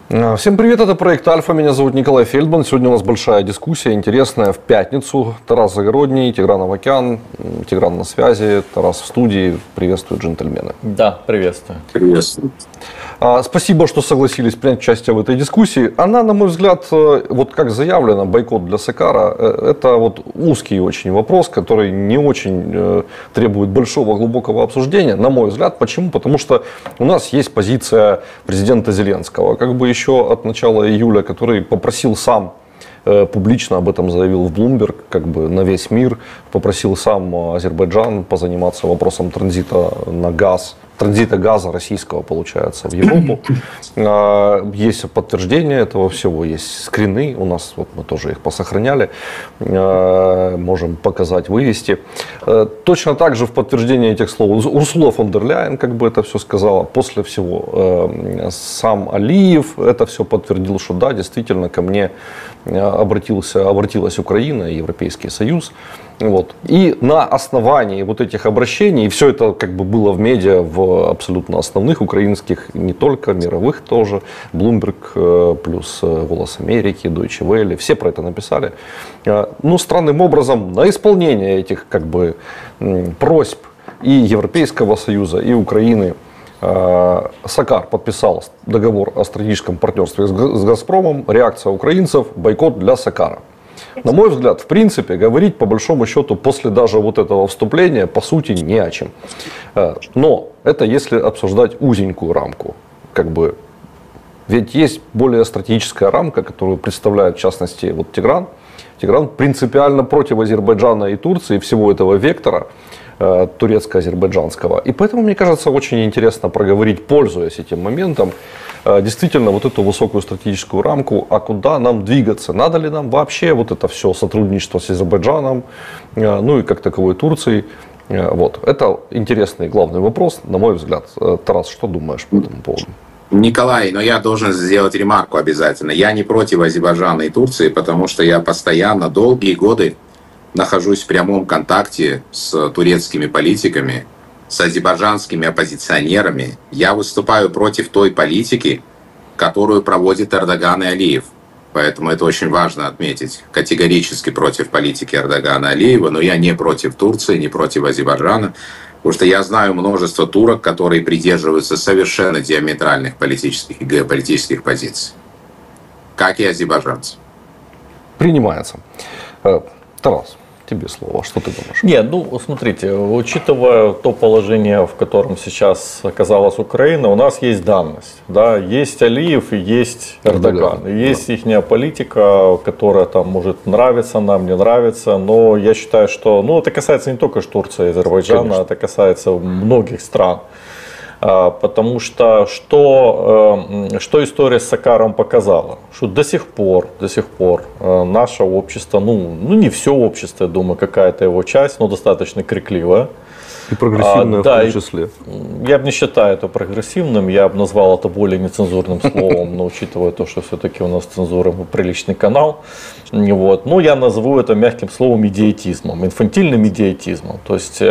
Всем привет, это проект Альфа, меня зовут Николай Фельдман. Сегодня у нас большая дискуссия, интересная, в пятницу. Тарас Загородний, Тигран Авакян, Тигран на связи, Тарас в студии. Приветствую, джентльмены. Да, приветствую. Приветствую. Спасибо, что согласились принять участие в этой дискуссии. Она, на мой взгляд, вот как заявлено, бойкот для Сакара, это вот узкий очень вопрос, который не очень требует большого, глубокого обсуждения, на мой взгляд. Почему? Потому что у нас есть позиция президента Зеленского, как бы еще от начала июля, который попросил сам, публично об этом заявил в Bloomberg, как бы на весь мир, попросил сам Азербайджан позаниматься вопросом транзита на газ, транзита газа российского, получается, в Европу. Есть подтверждение этого всего, есть скрины, у нас вот мы тоже их посохраняли, можем показать, вывести. Точно так же в подтверждение этих слов Урсула фон дер Ляйен как бы это все сказала. После всего сам Алиев это все подтвердил, что да, действительно ко мне обратилась Украина и Европейский Союз. Вот. И на основании вот этих обращений, и все это как бы было в медиа, в абсолютно основных украинских, не только мировых тоже, Bloomberg, плюс Голос Америки, Deutsche Welle, все про это написали. Ну, странным образом, на исполнение этих как бы просьб и Европейского Союза, и Украины Сакар подписал договор о стратегическом партнерстве с «Газпромом». Реакция украинцев – бойкот для Сакара. На мой взгляд, в принципе, говорить по большому счету после даже вот этого вступления по сути не о чем. Но это если обсуждать узенькую рамку. Как бы, ведь есть более стратегическая рамка, которую представляет в частности вот Тигран. Тигран принципиально против Азербайджана и Турции, всего этого вектора турецко-азербайджанского. И поэтому, мне кажется, очень интересно проговорить, пользуясь этим моментом, действительно вот эту высокую стратегическую рамку, а куда нам двигаться, надо ли нам вообще вот это все сотрудничество с Азербайджаном, ну и как таковой Турцией. Вот. Это интересный главный вопрос, на мой взгляд. Тарас, что думаешь по этому поводу? Николай, но я должен сделать ремарку обязательно. Я не против Азербайджана и Турции, потому что я постоянно, долгие годы нахожусь в прямом контакте с турецкими политиками, с азербайджанскими оппозиционерами. Я выступаю против той политики, которую проводит Эрдоган и Алиев. Поэтому это очень важно отметить. Категорически против политики Эрдогана и Алиева, но я не против Турции, не против Азербайджана, потому что я знаю множество турок, которые придерживаются совершенно диаметральных политических и геополитических позиций, как и азербайджанцы. Принимается. Тарас, тебе слово. Что ты думаешь? Нет, ну, смотрите, учитывая то положение, в котором сейчас оказалась Украина, у нас есть данность. Да? Есть Алиев и есть Эрдоган. И есть ихняя политика, которая там может нравиться нам, не нравится. Но я считаю, что это касается не только Турции и Азербайджана, конечно, это касается многих стран. Потому что история с Сакаром показала, что до сих пор наше общество, не все общество, я думаю, какая-то его часть, но достаточно крикливая. И прогрессивная в том числе. Я бы не считаю это прогрессивным, я бы назвал это более нецензурным словом, но учитывая то, что все-таки у нас цензура приличный канал, вот, я назову это мягким словом идиотизмом, инфантильным идиотизмом. То есть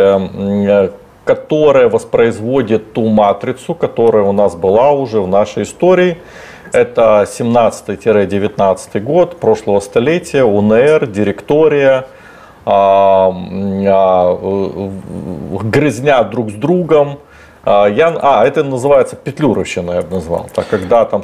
которая воспроизводит ту матрицу, которая у нас была уже в нашей истории. Это 17-19 год прошлого столетия, УНР, директория, грызня друг с другом. Это называется петлюровщина, я бы назвал. Так, когда там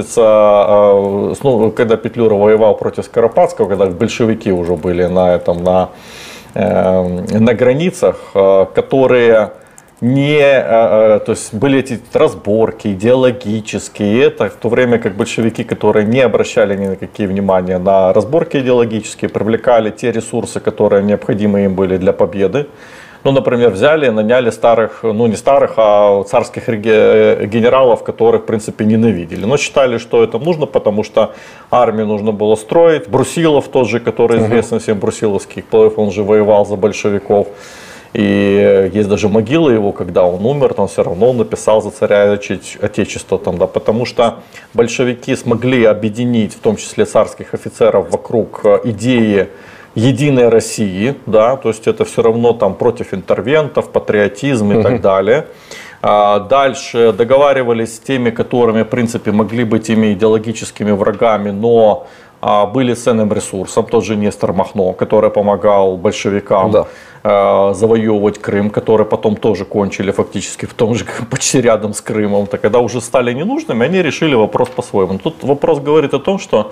когда Петлюра воевал против Скоропадского, когда большевики уже были на границах, которые то есть были эти разборки идеологические, и это в то время как большевики, которые не обращали ни на какие внимания на разборки идеологические, привлекали те ресурсы, которые необходимы им были для победы. Например, взяли и наняли старых, не старых, а царских генералов, которых, в принципе, ненавидели. Но считали, что это нужно, потому что армию нужно было строить. Брусилов тот же, который известен всем, Брусиловский, он же воевал за большевиков. И есть даже могила его, когда он умер, он все равно написал за царя Отечества. Потому что большевики смогли объединить, в том числе царских офицеров, вокруг идеи единой России, да, то есть это все равно там против интервентов, патриотизм и так далее. Дальше договаривались с теми, которыми, в принципе, могли быть ими идеологическими врагами, но были ценным ресурсом. Тот же Нестор Махно, который помогал большевикам завоевывать Крым, которые потом тоже кончили фактически в том же, почти рядом с Крымом. Так когда уже стали ненужными, они решили вопрос по-своему. Тут вопрос говорит о том, что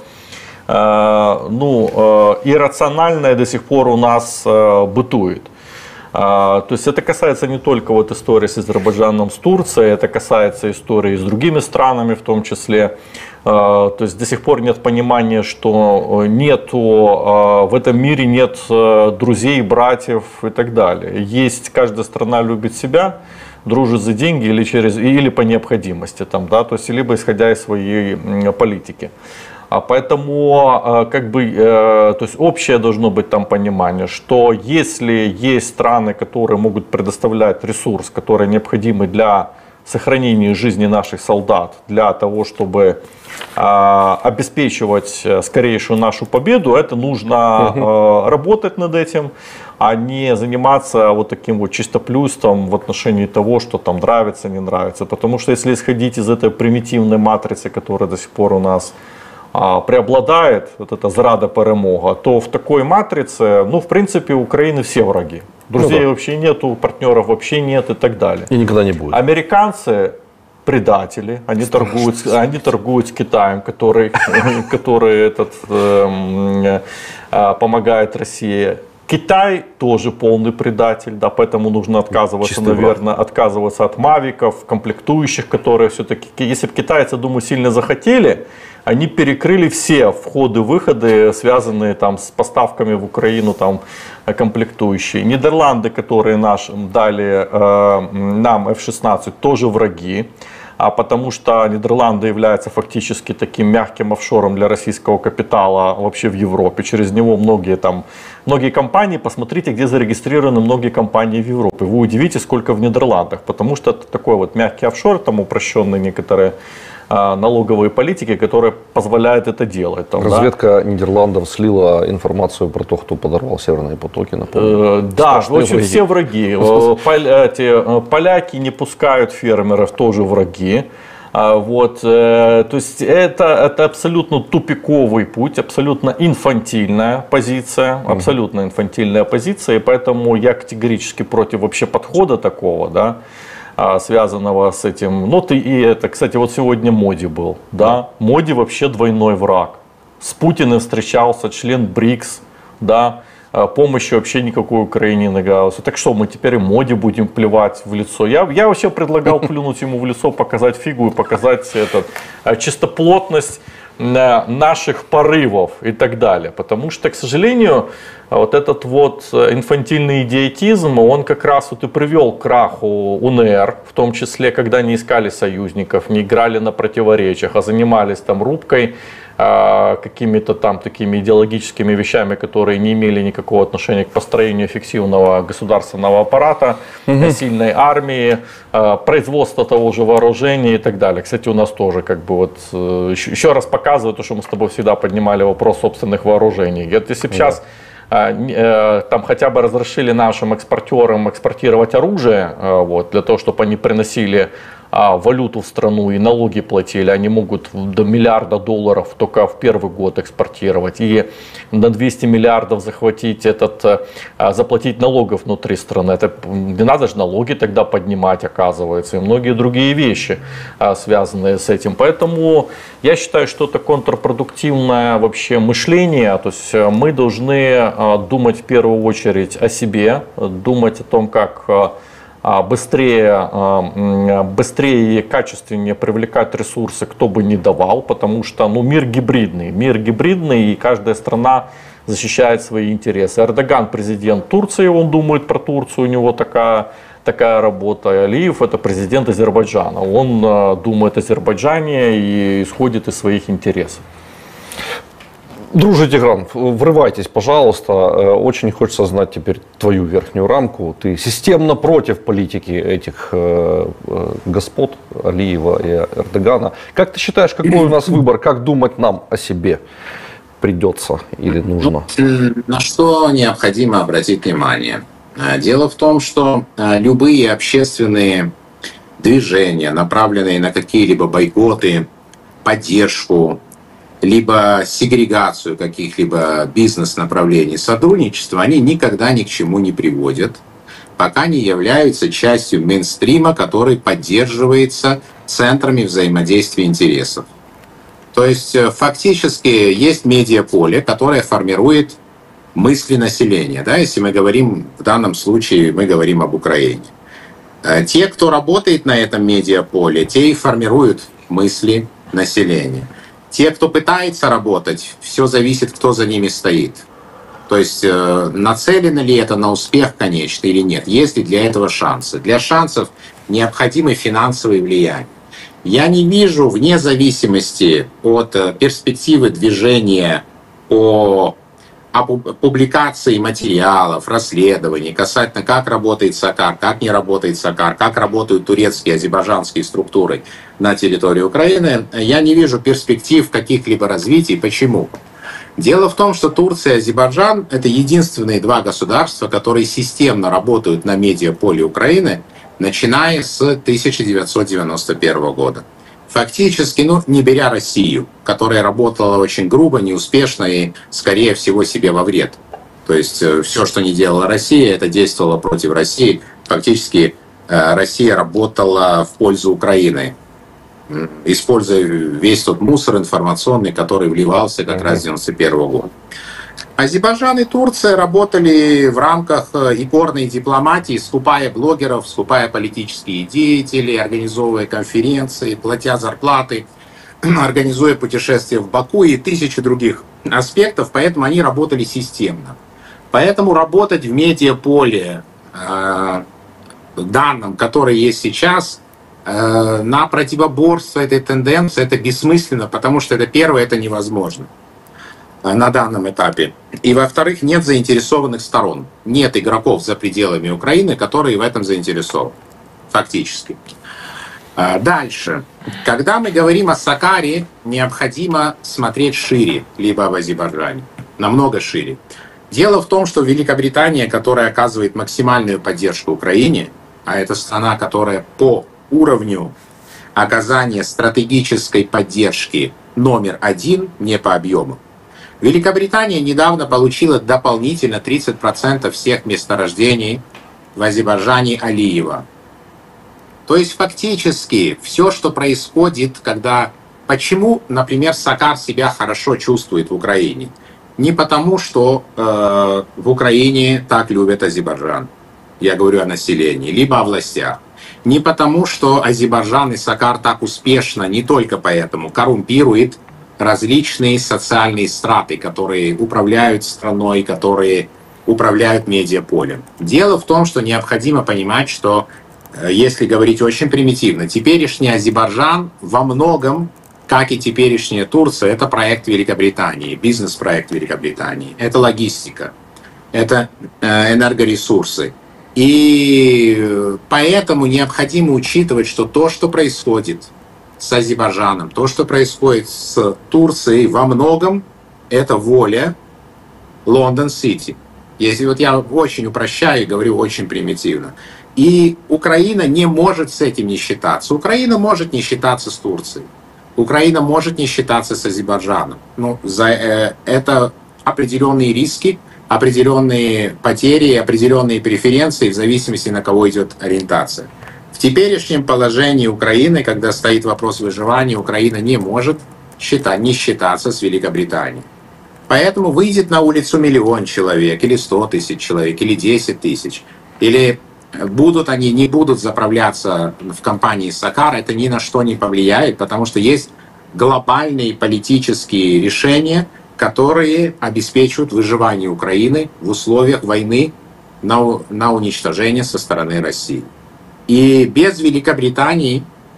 иррациональное до сих пор у нас бытует. То есть это касается не только вот истории с Азербайджаном, с Турцией, это касается истории с другими странами в том числе. То есть до сих пор нет понимания, что в этом мире нет друзей, братьев и так далее. Есть, каждая страна любит себя, дружит за деньги или по необходимости, там, да, то есть либо исходя из своей политики. Поэтому то есть общее должно быть там понимание, что если есть страны, которые могут предоставлять ресурс, который необходимый для сохранения жизни наших солдат, для того, чтобы обеспечивать скорейшую нашу победу, это нужно работать над этим, а не заниматься вот таким вот чистоплюйством в отношении того, что там нравится, не нравится. Потому что если исходить из этой примитивной матрицы, которая до сих пор у нас преобладает, вот эта зрада перемога, то в такой матрице, в принципе, у Украины все враги. Друзей вообще нету, партнеров вообще нет и так далее. И никогда не будет. Американцы предатели, они торгуют с Китаем, который помогает России. Китай тоже полный предатель, да, поэтому нужно отказываться, отказываться от мавиков, комплектующих, которые все-таки, если бы китайцы, думаю, сильно захотели, они перекрыли все входы-выходы, связанные там с поставками в Украину там комплектующие. Нидерланды, которые дали нам F-16, тоже враги. Потому что Нидерланды являются фактически таким мягким офшором для российского капитала вообще в Европе. Через него многие компании, посмотрите, где зарегистрированы многие компании в Европе. Вы удивитесь, сколько в Нидерландах, потому что это такой вот мягкий офшор, там упрощенные некоторые налоговые политики, которые позволяют это делать. Разведка Нидерландов слила информацию про то, кто подорвал северные потоки. Да, в общем, все враги. Поляки не пускают фермеров, тоже враги. То есть это абсолютно тупиковый путь, абсолютно инфантильная позиция, и поэтому я категорически против вообще подхода такого, да, связанного с этим. Кстати, вот сегодня Моди был, да, Моди вообще двойной враг. С Путиным встречался, член БРИКС, да, помощи вообще никакой Украине не нагалось. Так что, мы теперь и Моди будем плевать в лицо? Я вообще предлагал плюнуть ему в лицо, показать фигу и показать чистоплотность наших порывов и так далее. Потому что, к сожалению, вот этот вот инфантильный идиотизм, он как раз вот и привел к краху УНР, в том числе, когда не искали союзников, не играли на противоречиях, а занимались там рубкой, какими-то там такими идеологическими вещами, которые не имели никакого отношения к построению эффективного государственного аппарата, сильной армии, производства того же вооружения и так далее. Кстати, у нас тоже еще раз показывает то, что мы с тобой всегда поднимали вопрос собственных вооружений. Если бы сейчас там хотя бы разрешили нашим экспортерам экспортировать оружие, для того, чтобы они приносили валюту в страну и налоги платили, они могут до $1 миллиарда только в первый год экспортировать и на 200 миллиардов заплатить налогов внутри страны. Это не надо же налоги тогда поднимать, оказывается, и многие другие вещи, связанные с этим. Поэтому я считаю, что это контрпродуктивное вообще мышление. То есть мы должны думать в первую очередь о себе, думать о том, как быстрее и качественнее привлекать ресурсы, кто бы ни давал, потому что мир гибридный, и каждая страна защищает свои интересы. Эрдоган президент Турции, он думает про Турцию, у него такая работа. Алиев это президент Азербайджана, он думает о Азербайджане и исходит из своих интересов. Друже Тигран, врывайтесь, пожалуйста. Очень хочется знать теперь твою верхнюю рамку. Ты системно против политики этих господ Алиева и Эрдогана. Как ты считаешь, какой у нас выбор? Как думать нам о себе придется или нужно? На что необходимо обратить внимание? Дело в том, что любые общественные движения, направленные на какие-либо бойкоты, поддержку, либо сегрегацию каких-либо бизнес-направлений, сотрудничество, они никогда ни к чему не приводят, пока не являются частью мейнстрима, который поддерживается центрами взаимодействия интересов. То есть фактически есть медиаполе, которое формирует мысли населения. Да? Если мы говорим, в данном случае мы говорим об Украине. Те, кто работает на этом медиаполе, те и формируют мысли населения. Те, кто пытается работать, все зависит, кто за ними стоит. То есть нацелено ли это на успех, конечно, или нет? Есть ли для этого шансы? Для шансов необходимы финансовые влияния. Я не вижу, вне зависимости от перспективы движения по публикации материалов, расследований касательно, как работает САКАР, как не работает САКАР, как работают турецкие, азербайджанские структуры на территории Украины, я не вижу перспектив каких-либо развитий. Почему? Дело в том, что Турция и Азербайджан — это единственные два государства, которые системно работают на медиаполе Украины, начиная с 1991 года. Фактически, не беря Россию, которая работала очень грубо, неуспешно и, скорее всего, себе во вред. То есть все, что не делала Россия, это действовало против России. Фактически Россия работала в пользу Украины, используя весь тот мусор информационный, который вливался как раз с 1991 года. Азербайджан и Турция работали в рамках икорной дипломатии, скупая блогеров, скупая политические деятелей, организовывая конференции, платя зарплаты, организуя путешествия в Баку и тысячи других аспектов, поэтому они работали системно. Поэтому работать в медиаполе данном, который есть сейчас, на противоборство этой тенденции, это бессмысленно, потому что это первое, это невозможно на данном этапе. И, во-вторых, нет заинтересованных сторон. Нет игроков за пределами Украины, которые в этом заинтересованы. Фактически. Дальше. Когда мы говорим о САКАРе, необходимо смотреть шире, либо об Азербайджане. Намного шире. Дело в том, что Великобритания, которая оказывает максимальную поддержку Украине, а это страна, которая по уровню оказания стратегической поддержки номер один, не по объему, Великобритания недавно получила дополнительно 30% всех месторождений в Азербайджане Алиева. То есть фактически все, что происходит, когда... Почему, например, САКАР себя хорошо чувствует в Украине? Не потому, что в Украине так любят Азербайджан. Я говорю о населении, либо о властях. Не потому, что Азербайджан и САКАР так успешно, не только поэтому, коррумпирует различные социальные страты, которые управляют страной, которые управляют медиаполем. Дело в том, что необходимо понимать, что, если говорить очень примитивно, теперешний Азербайджан во многом, как и теперешняя Турция, это проект Великобритании, бизнес-проект Великобритании, это логистика, это энергоресурсы. И поэтому необходимо учитывать, что то, что происходит с Азербайджаном, то, что происходит с Турцией, во многом это воля Лондон-Сити. Если вот я очень упрощаю и говорю очень примитивно. И Украина не может с этим не считаться. Украина может не считаться с Турцией. Украина может не считаться с Азербайджаном. Ну, это определенные риски, определенные потери, определенные преференции в зависимости, на кого идет ориентация. В теперешнем положении Украины, когда стоит вопрос выживания, Украина не может не считаться с Великобританией. Поэтому выйдет на улицу 1 миллион человек, или 100 тысяч человек, или 10 тысяч, или будут они, не будут заправляться в компании САКАР, это ни на что не повлияет, потому что есть глобальные политические решения, которые обеспечивают выживание Украины в условиях войны на уничтожение со стороны России. И без Великобритании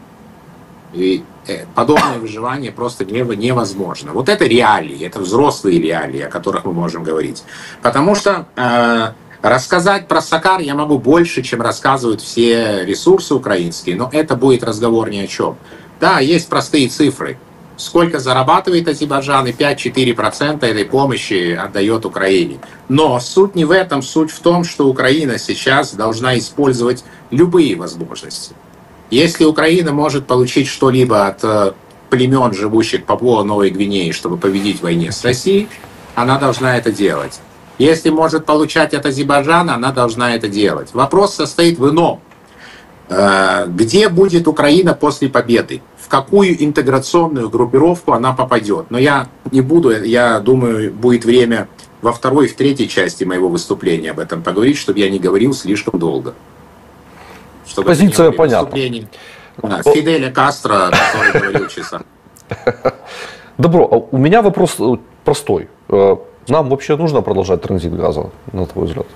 подобное выживание просто невозможно. Вот это реалии, это взрослые реалии, о которых мы можем говорить. Потому что рассказать про САКАР я могу больше, чем рассказывают все ресурсы украинские, но это будет разговор ни о чем. Да, есть простые цифры. Сколько зарабатывает Азербайджан, и 5-4% этой помощи отдает Украине. Но суть не в этом, суть в том, что Украина сейчас должна использовать любые возможности. Если Украина может получить что-либо от племен, живущих в Папуа-Новой Гвинеи, чтобы победить в войне с Россией, она должна это делать. Если может получать от Азербайджана, она должна это делать. Вопрос состоит в ином. Где будет Украина после победы? В какую интеграционную группировку она попадет? Но я не буду, я думаю, будет время во второй и в третьей части моего выступления об этом поговорить, чтобы я не говорил слишком долго. Чтобы позиция понятна. Фиделя Кастро, который говорил часа. Добро, у меня вопрос простой. Нам вообще нужно продолжать транзит газа, на твой взгляд?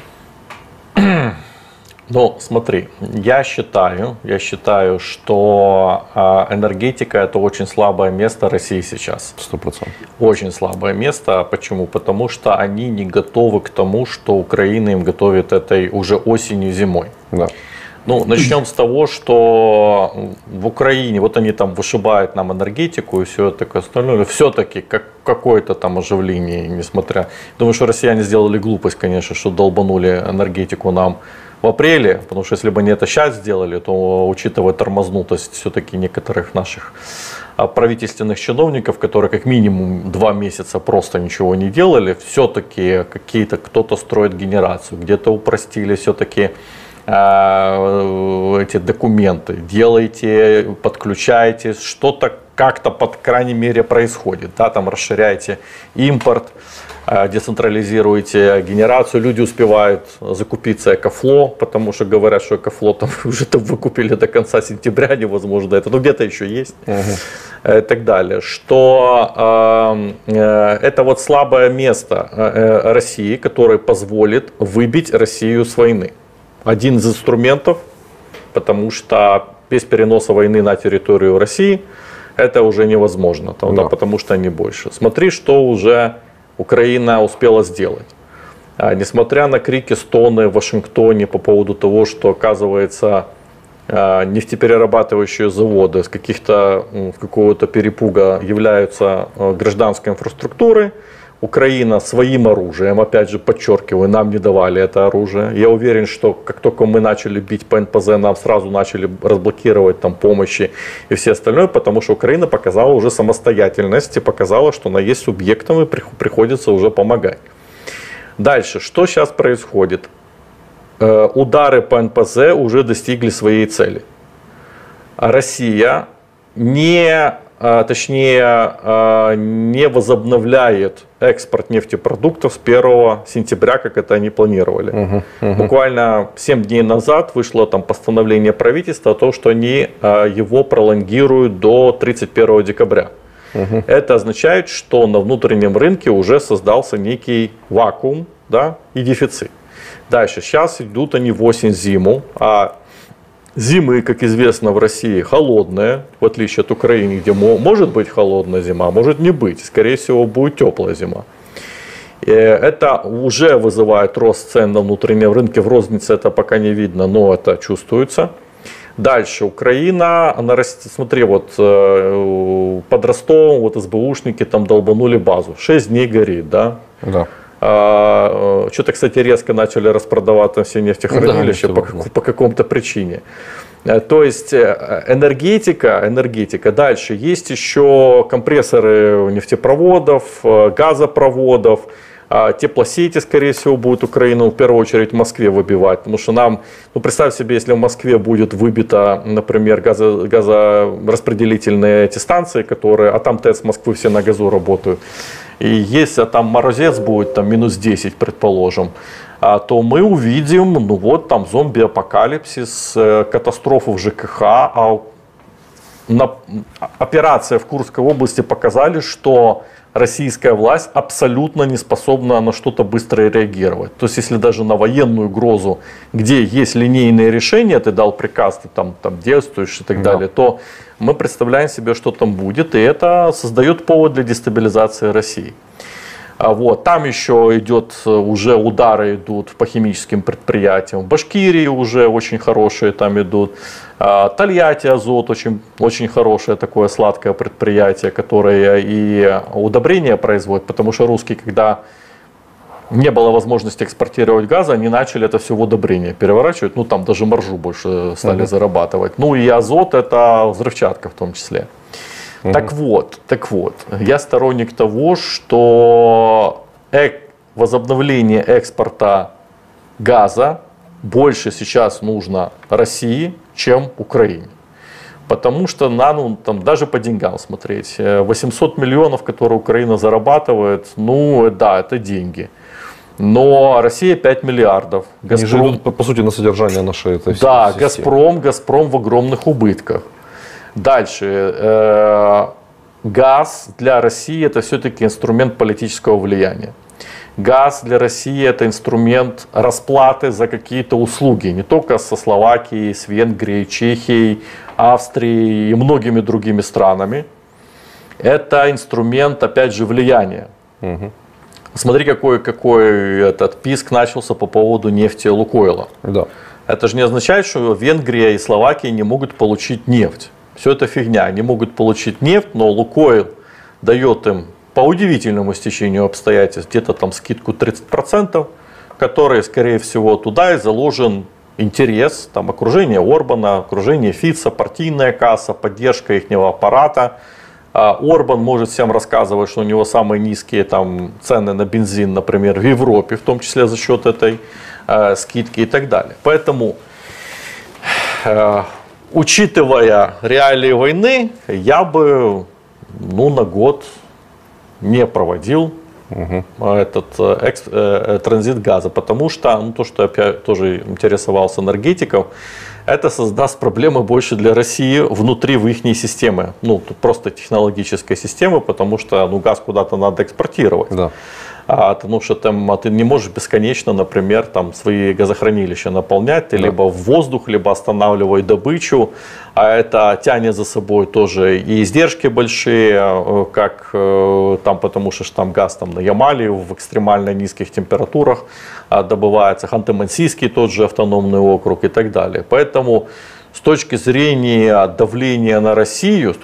Ну, смотри, я считаю, что энергетика – это очень слабое место России сейчас. 100%. Очень слабое место. Почему? Потому что они не готовы к тому, что Украина им готовит этой уже осенью, зимой. Да. Ну, начнем с того, что в Украине, вот они там вышибают нам энергетику и все такое остальное, все-таки какое-то там оживление, несмотря... Думаю, что россияне сделали глупость, конечно, что долбанули энергетику нам в апреле, потому что если бы они это сейчас сделали, то, учитывая тормознутость все-таки некоторых наших правительственных чиновников, которые как минимум 2 месяца просто ничего не делали, все-таки кто-то строит генерацию, где-то упростили все-таки эти документы, делайте, подключайте, что-то как-то, по крайней мере, происходит. Да, там расширяйте импорт, децентрализируете генерацию, люди успевают закупиться Экофло, потому что говорят, что Экофло там уже выкупили до конца сентября, невозможно это, но где-то еще есть, и так далее. Что это вот слабое место России, которое позволит выбить Россию с войны. Один из инструментов, потому что без переноса войны на территорию России это уже невозможно, да. Потому что они больше. Смотри, что уже Украина успела сделать. Несмотря на крики, стоны в Вашингтоне по поводу того, что, оказывается, нефтеперерабатывающие заводы с какого-то перепуга являются гражданской инфраструктурой, Украина своим оружием, опять же подчеркиваю, нам не давали это оружие. Я уверен, что как только мы начали бить по НПЗ, нам сразу начали разблокировать там помощи и все остальное, потому что Украина показала уже самостоятельность и показала, что она есть субъектом и приходится уже помогать. Дальше, что сейчас происходит? Удары по НПЗ уже достигли своей цели. Россия не возобновляет экспорт нефтепродуктов с 1 сентября, как это они планировали. Буквально 7 дней назад вышло там постановление правительства о том, что они его пролонгируют до 31 декабря. Это означает, что на внутреннем рынке уже создался некий вакуум, да, и дефицит. Дальше, сейчас идут они в осень-зиму, а зимы, как известно, в России холодные, в отличие от Украины, где может быть холодная зима, может не быть. Скорее всего, будет теплая зима. И это уже вызывает рост цен на внутреннем рынке. В рознице это пока не видно, но это чувствуется. Дальше Украина, она растет, смотри, вот под Ростовом, вот СБУшники там долбанули базу. 6 дней горит, да? Да. Что-то, кстати, резко начали распродавать там все нефтехранилища по какому-то причине. То есть энергетика. Дальше есть еще компрессоры нефтепроводов, газопроводов. Теплосети, скорее всего, будут Украину в первую очередь в Москве выбивать. Потому что нам, представь себе, если в Москве будет выбита, например, газораспределительные эти станции, а там ТЭЦ Москвы все на газу работают. И если там морозец будет там минус 10, предположим, то мы увидим, там зомби-апокалипсис, катастрофу в ЖКХ. Операция в Курской области показали, что российская власть абсолютно не способна на что-то быстро реагировать. То есть, если даже на военную угрозу, где есть линейные решения, ты дал приказ, ты там действуешь и так далее, то мы представляем себе, что там будет, и это создает повод для дестабилизации России. Там еще уже удары идут по химическим предприятиям. В Башкирии уже очень хорошие там идут. Тольятти Азот очень, очень хорошее такое сладкое предприятие, которое и удобрения производит, потому что русские, когда не было возможности экспортировать газа, они начали это все в удобрение переворачивать. Ну, там даже маржу больше стали зарабатывать. Ну, и азот – это взрывчатка в том числе. Так вот, я сторонник того, что возобновление экспорта газа больше сейчас нужно России, чем Украине. Потому что там, даже по деньгам смотреть, 800 миллионов, которые Украина зарабатывает, ну да, это деньги. Но Россия 5 миллиардов. Газпром... Они живут, по сути, на содержание нашей этой да, Газпром в огромных убытках. Дальше. Газ для России это все-таки инструмент политического влияния. Газ для России это инструмент расплаты за какие-то услуги. Не только со Словакией, с Венгрией, Чехией, Австрией и многими другими странами. Это инструмент, опять же, влияния. Смотри, какой этот писк начался по поводу нефти Лукойла. Да. Это же не означает, что Венгрия и Словакия не могут получить нефть. Все это фигня. Они могут получить нефть, но Лукойл дает им по удивительному стечению обстоятельств где-то там скидку 30%, которые, скорее всего, туда и заложен интерес, там окружение Орбана, окружение Фица, партийная касса, поддержка их аппарата. Орбан может всем рассказывать, что у него самые низкие там цены на бензин, например, в Европе, в том числе за счет этой скидки и так далее. Поэтому, учитывая реалии войны, я бы на год не проводил этот транзит газа, потому что, то, что я тоже интересовался энергетиком, это создаст проблемы больше для России внутри в их системы. Тут просто технологической системы, потому что газ куда-то надо экспортировать. Да. Потому что ты не можешь бесконечно, например, там, свои газохранилища наполнять, ты либо в воздух, либо останавливай добычу, а это тянет за собой тоже и издержки большие, как там, потому что там газ там, на Ямале в экстремально низких температурах добывается, Ханты-Мансийский тот же автономный округ и так далее. Поэтому с точки зрения давления на Россию,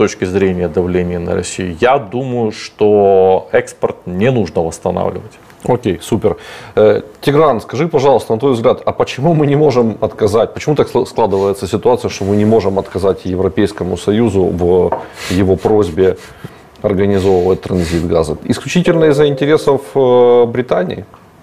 я думаю, что экспорт не нужно восстанавливать. Окей, супер. Тигран, скажи, пожалуйста, на твой взгляд, а почему мы не можем отказать, почему так складывается ситуация, что мы не можем отказать Европейскому Союзу в его просьбе организовывать транзит газа? Исключительно из-за интересов Британии?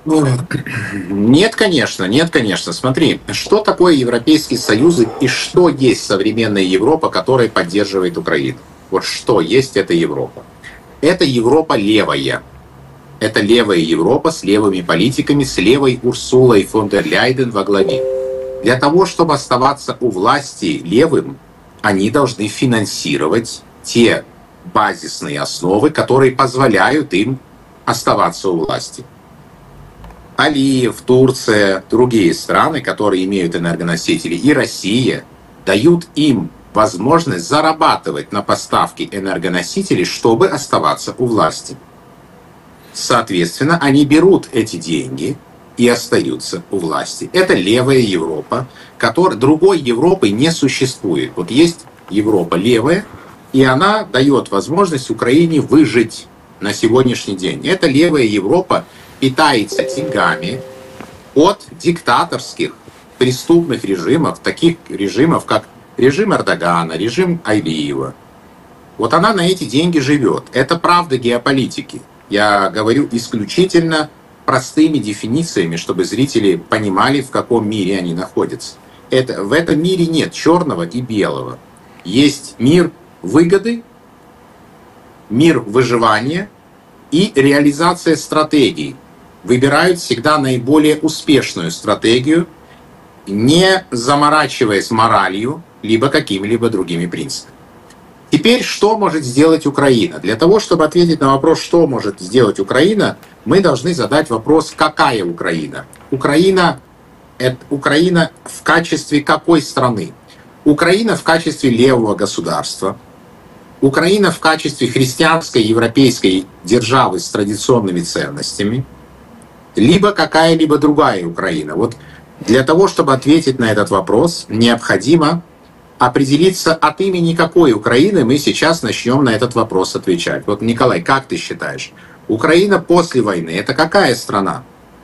Нет, конечно. Смотри, что такое Европейский Союз и что есть современная Европа, которая поддерживает Украину? Вот что есть эта Европа? Это Европа левая. Это левая Европа с левыми политиками, с левой Урсулой фон дер Ляйен во главе. Для того, чтобы оставаться у власти левым, они должны финансировать те базисные основы, которые позволяют им оставаться у власти. Алиев, Турция, другие страны, которые имеют энергоносители, и Россия, дают им возможность зарабатывать на поставке энергоносителей, чтобы оставаться у власти. Соответственно, они берут эти деньги и остаются у власти. Это левая Европа, другой Европы не существует. Вот есть Европа левая, и она дает возможность Украине выжить на сегодняшний день. Это левая Европа питается деньгами от диктаторских преступных режимов, таких режимов, как режим Эрдогана, режим Алиева. Вот она на эти деньги живет. Это правда геополитики. Я говорю исключительно простыми дефинициями, чтобы зрители понимали, в каком мире они находятся. В этом мире нет черного и белого. Есть мир выгоды, мир выживания и реализация стратегий. Выбирают всегда наиболее успешную стратегию, не заморачиваясь моралью, либо какими-либо другими принципами. Теперь, что может сделать Украина? Для того, чтобы ответить на вопрос, что может сделать Украина, мы должны задать вопрос, какая Украина? Украина в качестве какой страны? Украина в качестве левого государства. Украина в качестве христианской европейской державы с традиционными ценностями. Либо какая-либо другая Украина. Вот для того, чтобы ответить на этот вопрос, необходимо определиться, от имени какой Украины мы сейчас начнем на этот вопрос отвечать. Вот, Николай, как ты считаешь, Украина после войны — это какая страна?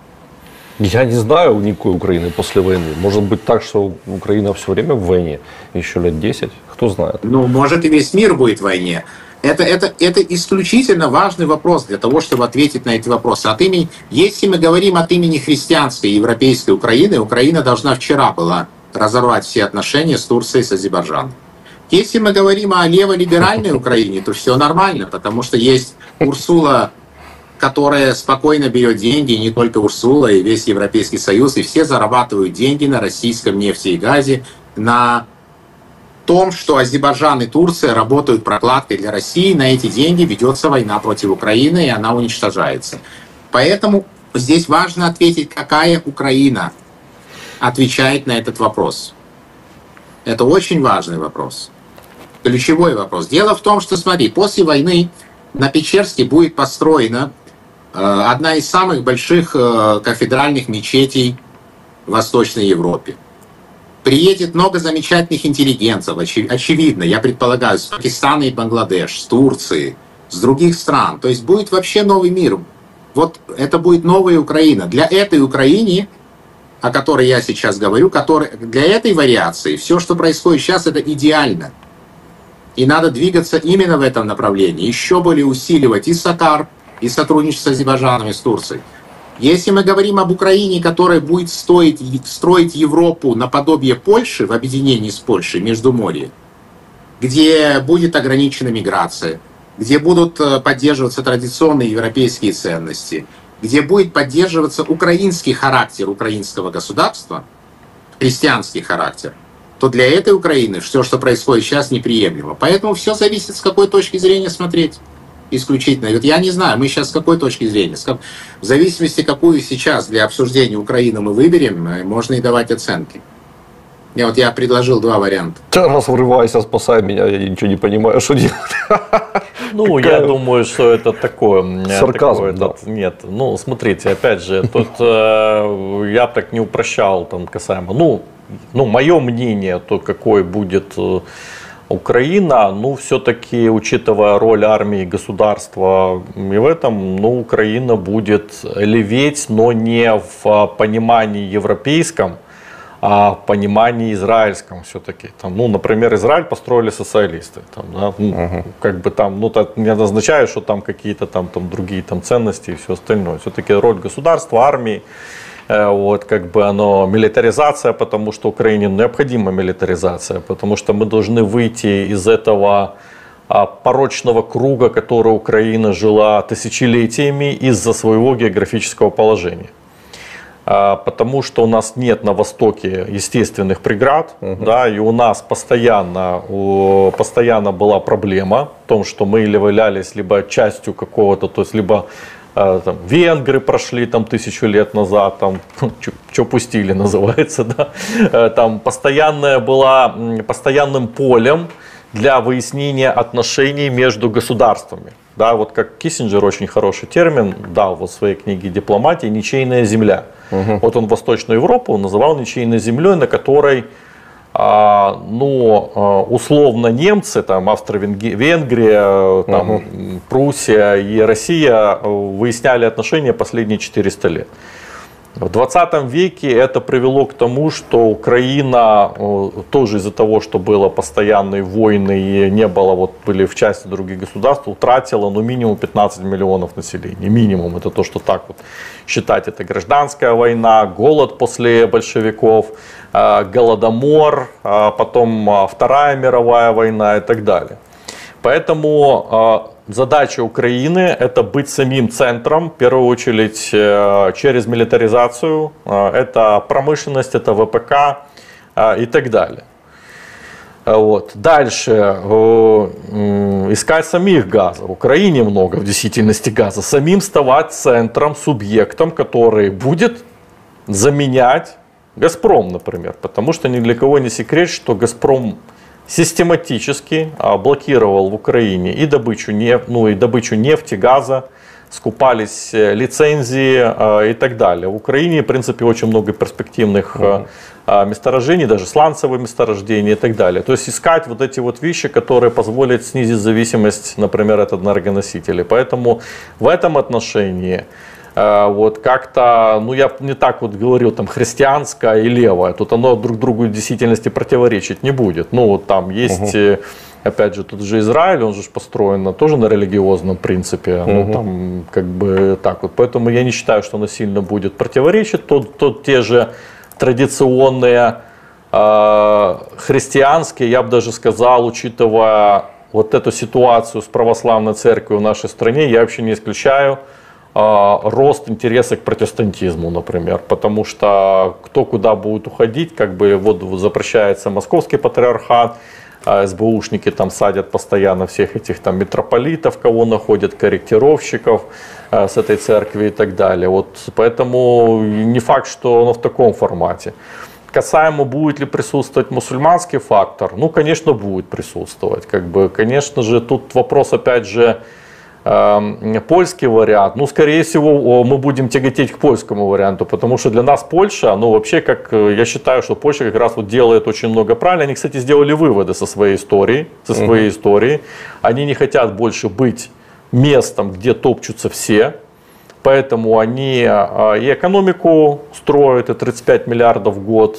Я не знаю никакой Украины после войны. Может быть так, что Украина все время в войне, еще лет 10, кто знает. Ну, может, и весь мир будет в войне. Это исключительно важный вопрос для того, чтобы ответить на эти вопросы. Если мы говорим от имени христианской европейской Украины, Украина должна вчера была разорвать все отношения с Турцией, с Азербайджаном. Если мы говорим о леволиберальной Украине, то все нормально, потому что есть Урсула, которая спокойно берет деньги, не только Урсула, и весь Европейский Союз, и все зарабатывают деньги на российском нефти и газе, на том, что Азербайджан и Турция работают прокладкой для России, на эти деньги ведется война против Украины, и она уничтожается. Поэтому здесь важно ответить, какая Украина отвечает на этот вопрос. Это очень важный вопрос. Ключевой вопрос. Дело в том, что, смотри, после войны на Печерске будет построена одна из самых больших кафедральных мечетей в Восточной Европе. Приедет много замечательных интеллигентов, очевидно, я предполагаю, с Пакистана и Бангладеш, с Турции, с других стран. То есть будет вообще новый мир. Вот это будет новая Украина. Для этой Украины, о которой я сейчас говорю, для этой вариации, все, что происходит сейчас, это идеально. И надо двигаться именно в этом направлении. Еще более усиливать и САКАР, и сотрудничество с Азербайджаном и с Турцией. Если мы говорим об Украине, которая будет строить Европу наподобие Польши в объединении с Польшей, Междуморье, где будет ограничена миграция, где будут поддерживаться традиционные европейские ценности, где будет поддерживаться украинский характер украинского государства, христианский характер, то для этой Украины все, что происходит сейчас, неприемлемо. Поэтому все зависит, с какой точки зрения смотреть. Исключительно. Вот я не знаю, мы сейчас с какой точки зрения. В зависимости, какую сейчас для обсуждения Украины мы выберем, можно и давать оценки. Я предложил два варианта. Раз врывайся, спасай меня, я ничего не понимаю, что делать. Ну, я думаю, что это такое. Сарказм, да. Нет, ну, смотрите, опять же, тут я так не упрощал там касаемо. Ну, мое мнение, то какой будет Украина, ну, все-таки, учитывая роль армии и государства и в этом, ну, Украина будет леветь, но не в понимании европейском, а в понимании израильском все-таки. Там, ну, например, Израиль построили социалисты. Там, да, как бы там, ну, это не означает, что там какие-то там другие там ценности и все остальное. Все-таки роль государства, армии, вот, как бы оно, милитаризация, потому что Украине необходима милитаризация, потому что мы должны выйти из этого порочного круга, который Украина жила тысячелетиями из-за своего географического положения. Потому что у нас нет на Востоке естественных преград, да, и у нас постоянно была проблема в том, что мы являлись либо частью какого-то, то есть либо там, венгры прошли там 1000 лет назад, там, что пустили называется, да, там постоянным полем для выяснения отношений между государствами. Да, вот как Киссинджер очень хороший термин дал в своей книге «Дипломатия» — ничейная земля. Вот он Восточную Европу называл ничейной землей, на которой условно немцы, там, Австро-Венгрия, там, Пруссия и Россия выясняли отношения последние 400 лет. В 20 веке это привело к тому, что Украина тоже из-за того, что было постоянные войны и не было, вот были в части других государств, утратила минимум 15 миллионов населения. Минимум, это то, что так вот считать. Это гражданская война, голод после большевиков, голодомор, потом Вторая мировая война и так далее. Поэтому задача Украины — это быть самим центром, в первую очередь через милитаризацию, это промышленность, это ВПК и так далее. Вот. Дальше искать самих газов. В Украине много в действительности газа. Самим вставать центром, субъектом, который будет заменять «Газпром», например. Потому что ни для кого не секрет, что «Газпром» систематически блокировал в Украине и добычу нефти, газа, скупались лицензии и так далее. В Украине, в принципе, очень много перспективных месторождений, даже сланцевые месторождения и так далее. То есть искать вот эти вот вещи, которые позволят снизить зависимость, например, от энергоносителей. Поэтому в этом отношении вот как-то, ну я не так вот говорил, там христианское и левое, тут оно друг другу в действительности противоречить не будет. Ну вот там есть, опять же, тут же Израиль, он же построен тоже на религиозном принципе, ну там как бы так вот, поэтому я не считаю, что оно сильно будет противоречить, тут те же традиционные христианские, я бы даже сказал, учитывая вот эту ситуацию с православной церковью в нашей стране, я вообще не исключаю рост интереса к протестантизму, например, потому что кто куда будет уходить, как бы вот запрещается московский патриархат, СБУшники там садят постоянно всех этих там митрополитов, кого находят, корректировщиков с этой церкви и так далее. Вот поэтому не факт, что оно в таком формате. Касаемо, будет ли присутствовать мусульманский фактор, ну, конечно, будет присутствовать. Как бы, конечно же, тут вопрос, опять же, польский вариант. Ну, скорее всего, мы будем тяготеть к польскому варианту, потому что для нас Польша, ну, вообще, как я считаю, что Польша как раз вот делает очень много правильно. Они, кстати, сделали выводы со своей истории. Они не хотят больше быть местом, где топчутся все. Поэтому они и экономику строят, и 35 миллиардов в год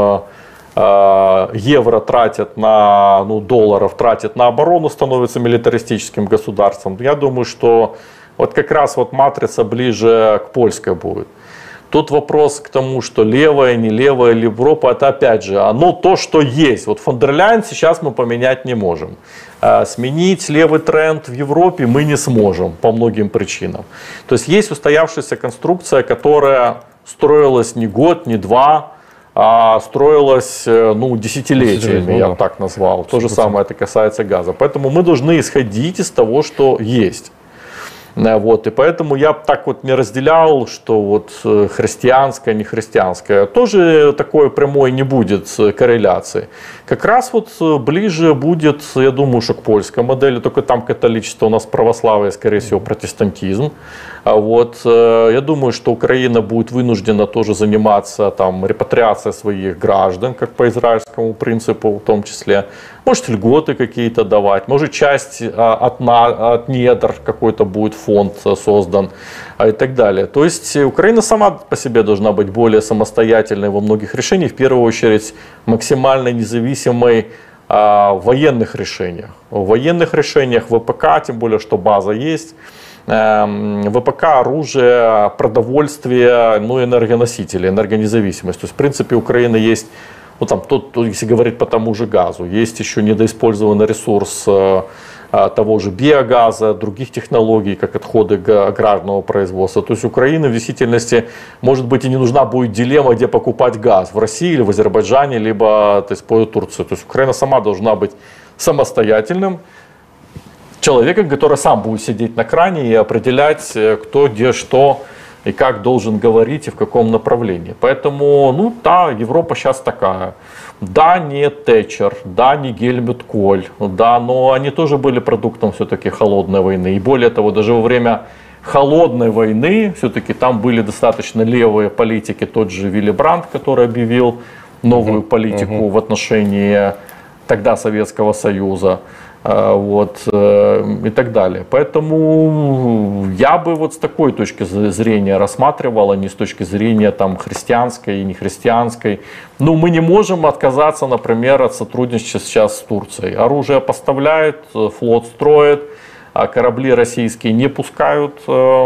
евро тратят на, ну, долларов тратят на оборону, становятся милитаристическим государством. Я думаю, что вот как раз вот матрица ближе к польской будет. Тут вопрос к тому, что левая, не левая Европа, это опять же, оно то, что есть. Вот фон дер Ляйен сейчас мы поменять не можем. Сменить левый тренд в Европе мы не сможем по многим причинам. То есть устоявшаяся конструкция, которая строилась не год, не два, а строилась, ну, десятилетиями, я бы так назвал. То же самое это касается газа. Поэтому мы должны исходить из того, что есть. Вот, и поэтому я так вот не разделял, что вот христианское, не христианское. Тоже такой прямой не будет корреляции. Как раз вот ближе будет, я думаю, что к польской модели, только там католичество, у нас православие, скорее всего, протестантизм. Вот, я думаю, что Украина будет вынуждена тоже заниматься там репатриацией своих граждан, как по израильскому принципу в том числе. Может, льготы какие-то давать, может, часть от недр какой-то будет фонд создан и так далее. То есть Украина сама по себе должна быть более самостоятельной во многих решениях, в первую очередь максимально независимой в военных решениях. В военных решениях ВПК, тем более, что база есть, ВПК, оружие, продовольствие, ну и энергоносители, энергонезависимость. То есть, в принципе, у Украины есть, ну, там, если говорить по тому же газу, есть еще недоиспользованный ресурс того же биогаза, других технологий, как отходы аграрного производства. То есть Украине в действительности, может быть, и не нужна будет дилемма, где покупать газ, в России или в Азербайджане, либо, то есть, по Турции. То есть Украина сама должна быть самостоятельным человеком, который сам будет сидеть на кране и определять, кто, где, что и как должен говорить и в каком направлении. Поэтому, ну да, Европа сейчас такая. Да, не Тэтчер, да, не Гельмут Коль, да, но они тоже были продуктом все-таки холодной войны. И более того, даже во время холодной войны все-таки там были достаточно левые политики. Тот же Вилли Брандт, который объявил новую политику в отношении тогда Советского Союза. Вот, и так далее. Поэтому я бы вот с такой точки зрения рассматривал, а не с точки зрения там христианской и нехристианской. Ну, мы не можем отказаться, например, от сотрудничества сейчас с Турцией. Оружие поставляют, флот строит, а корабли российские не пускают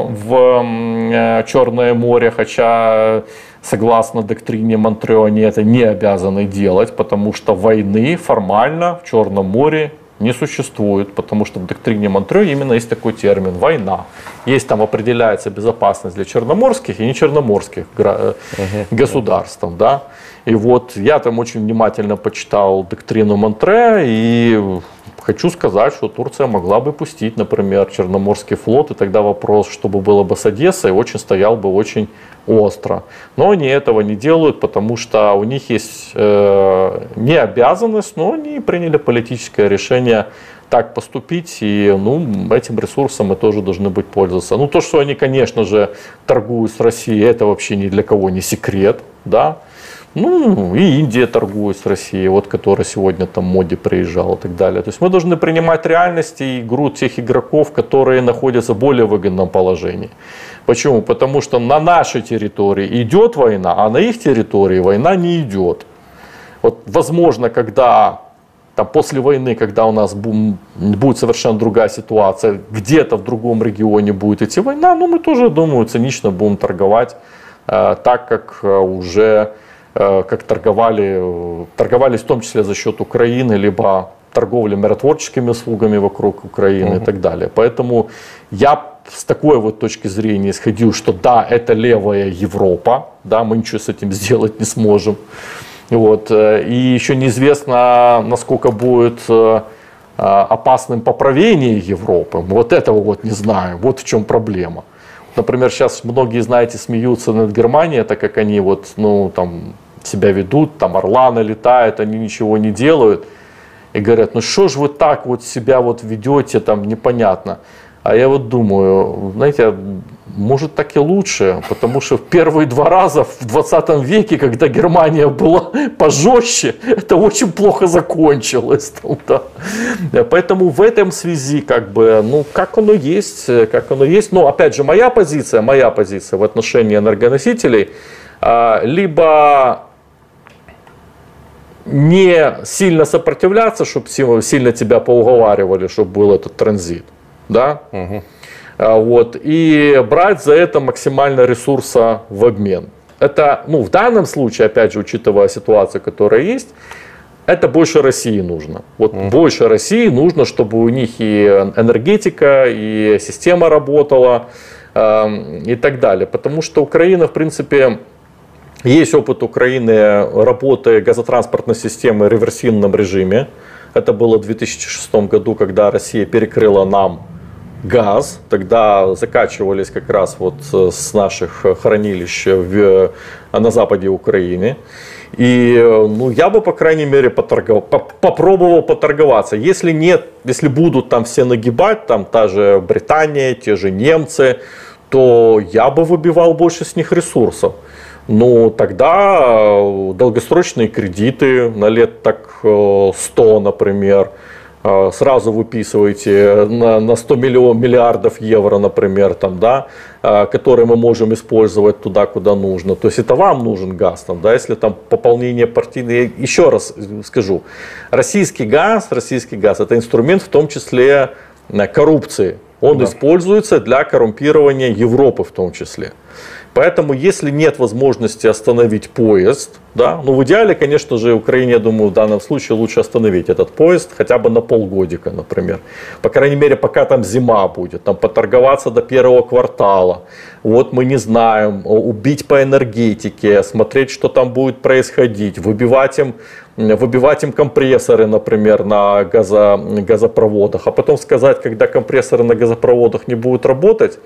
в Черное море, хотя согласно доктрине Монтрео они это не обязаны делать, потому что войны формально в Черном море не существует, потому что в доктрине Монтрео именно есть такой термин – война. Есть там определяется безопасность для черноморских и нечерноморских государств. Да? И вот я там очень внимательно почитал доктрину Монтрео и хочу сказать, что Турция могла бы пустить, например, Черноморский флот, и тогда вопрос, чтобы было бы с Одессой, очень стоял бы очень остро. Но они этого не делают, потому что у них есть не обязанность, но они приняли политическое решение так поступить, и ну, этим ресурсом мы тоже должны быть пользоваться. Ну, то, что они, конечно же, торгуют с Россией, это вообще ни для кого не секрет, да. Ну, и Индия торгует с Россией, вот, которая сегодня там Моди приезжал и так далее. То есть мы должны принимать реальность и игру тех игроков, которые находятся в более выгодном положении. Почему? Потому что на нашей территории идет война, а на их территории война не идет. Вот, возможно, когда там, после войны, когда у нас будет совершенно другая ситуация, где-то в другом регионе будет идти война, но мы тоже, думаю, цинично будем торговать так, как уже как торговались в том числе за счет Украины, либо торговли миротворческими услугами вокруг Украины и так далее. Поэтому я с такой вот точки зрения исходил, что да, это левая Европа, да, мы ничего с этим сделать не сможем. Вот. И еще неизвестно, насколько будет опасным поправление Европы. Вот этого вот не знаю, вот в чем проблема. Например, сейчас многие, знаете, смеются над Германией, так как они вот, ну, там, себя ведут, там орланы летают, они ничего не делают. И говорят, ну что ж вы так вот себя вот ведете, там непонятно. А я вот думаю, знаете, может так и лучше, потому что в первые 2 раза в 20 веке, когда Германия была пожестче, это очень плохо закончилось. Там, да. Поэтому в этом связи, как бы, ну, как оно есть. Но опять же, моя позиция в отношении энергоносителей, либо не сильно сопротивляться, чтобы сильно тебя поуговаривали, чтобы был этот транзит. Да? Вот, и брать за это максимально ресурса в обмен. Это, ну, в данном случае, опять же, учитывая ситуацию, которая есть, это больше России нужно. Вот больше России нужно, чтобы у них и энергетика, и система работала, и так далее. Потому что Украина, в принципе, есть опыт Украины работы газотранспортной системы в реверсивном режиме. Это было в 2006 году, когда Россия перекрыла нам газ, тогда закачивались как раз вот с наших хранилищ на западе Украины. И ну, я бы, по крайней мере, попробовал поторговаться. Если нет, если будут там все нагибать, там та же Британия, те же немцы, то я бы выбивал больше с них ресурсов. Ну, тогда долгосрочные кредиты на лет так 100, например, сразу выписываете на 100 миллиардов евро, например, там, да, которые мы можем использовать туда, куда нужно. То есть это вам нужен газ, там, да, если там пополнение партийной. Еще раз скажу, российский газ это инструмент в том числе коррупции. Он используется для коррумпирования Европы в том числе. Поэтому, если нет возможности остановить поезд, да, ну в идеале, конечно же, Украине, я думаю, в данном случае лучше остановить этот поезд хотя бы на полгодика, например. По крайней мере, пока там зима будет, там поторговаться до 1-го квартала. Вот мы не знаем, убить по энергетике, смотреть, что там будет происходить, выбивать им компрессоры, например, на газопроводах, а потом сказать, когда компрессоры на газопроводах не будут работать,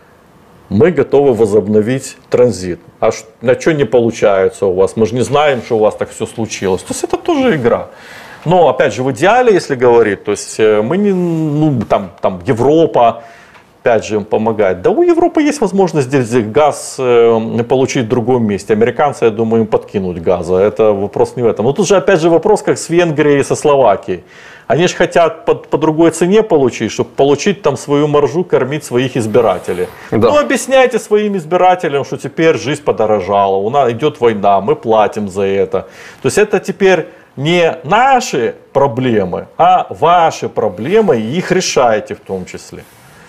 мы готовы возобновить транзит. А на что не получается у вас? Мы же не знаем, что у вас так все случилось. То есть это тоже игра. Но опять же, в идеале, если говорить, то есть мы не, ну, там Европа, опять же, им помогает. Да у Европы есть возможность здесь газ получить в другом месте. Американцы, я думаю, им подкинуть газа. Это вопрос не в этом. Но тут же, опять же, вопрос, как с Венгрией и со Словакией. Они же хотят по другой цене получить, чтобы получить там свою маржу, кормить своих избирателей. Да. Ну, объясняйте своим избирателям, что теперь жизнь подорожала, у нас идет война, мы платим за это. То есть это теперь не наши проблемы, а ваши проблемы, и их решаете в том числе.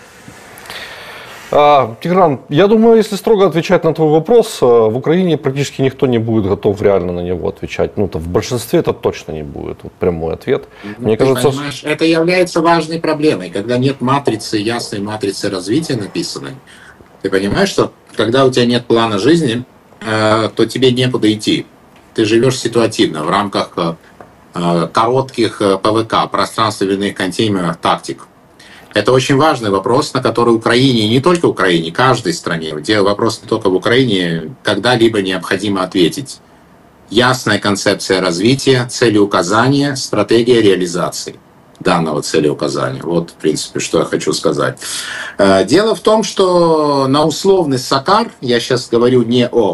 Тигран, я думаю, если строго отвечать на твой вопрос, в Украине практически никто не будет готов реально на него отвечать. Ну, в большинстве это точно не будет. Вот прямой ответ. Мне кажется, понимаешь, это является важной проблемой, когда нет матрицы, ясной матрицы развития написанной. Ты понимаешь, что когда у тебя нет плана жизни, то тебе некуда идти. Ты живешь ситуативно в рамках коротких ПВК, пространственных контейнеров, тактик. Это очень важный вопрос, на который Украине, и не только Украине, каждой стране, вопрос не только в Украине, когда-либо необходимо ответить. Ясная концепция развития, целеуказания, стратегия реализации данного целеуказания. Вот, в принципе, что я хочу сказать. Дело в том, что на условный Сакар, я сейчас говорю не о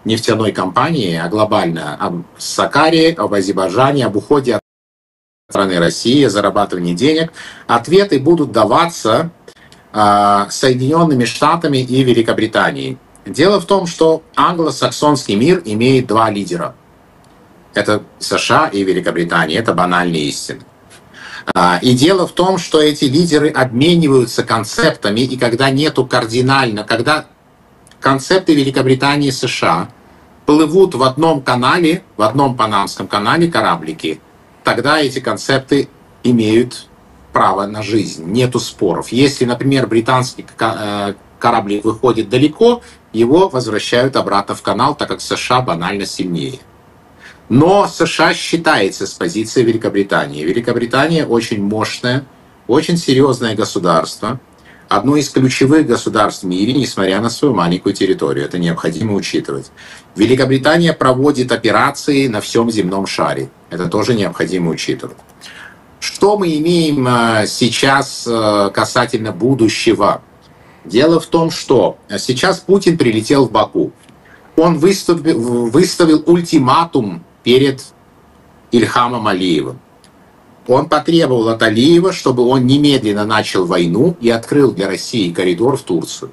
нефтяной компании, а глобально об Сакаре, об Азербайджане, об уходе от страны России, зарабатывании денег, ответы будут даваться Соединенными Штатами и Великобританией. Дело в том, что англосаксонский мир имеет два лидера. Это США и Великобритания. Это банальные истины. И дело в том, что эти лидеры обмениваются концептами, и когда нету когда концепты Великобритании и США плывут в одном канале, в одном Панамском канале кораблики, тогда эти концепты имеют право на жизнь, нету споров. Если, например, британский кораблик выходит далеко, его возвращают обратно в канал, так как США банально сильнее. Но США считается с позиции Великобритании. Великобритания очень мощное, очень серьезное государство, одно из ключевых государств в мире, несмотря на свою маленькую территорию. Это необходимо учитывать. Великобритания проводит операции на всем земном шаре. Это тоже необходимо учитывать. Что мы имеем сейчас касательно будущего? Дело в том, что сейчас Путин прилетел в Баку. Он выставил ультиматум перед Ильхамом Алиевым. Он потребовал от Алиева, чтобы он немедленно начал войну и открыл для России коридор в Турцию.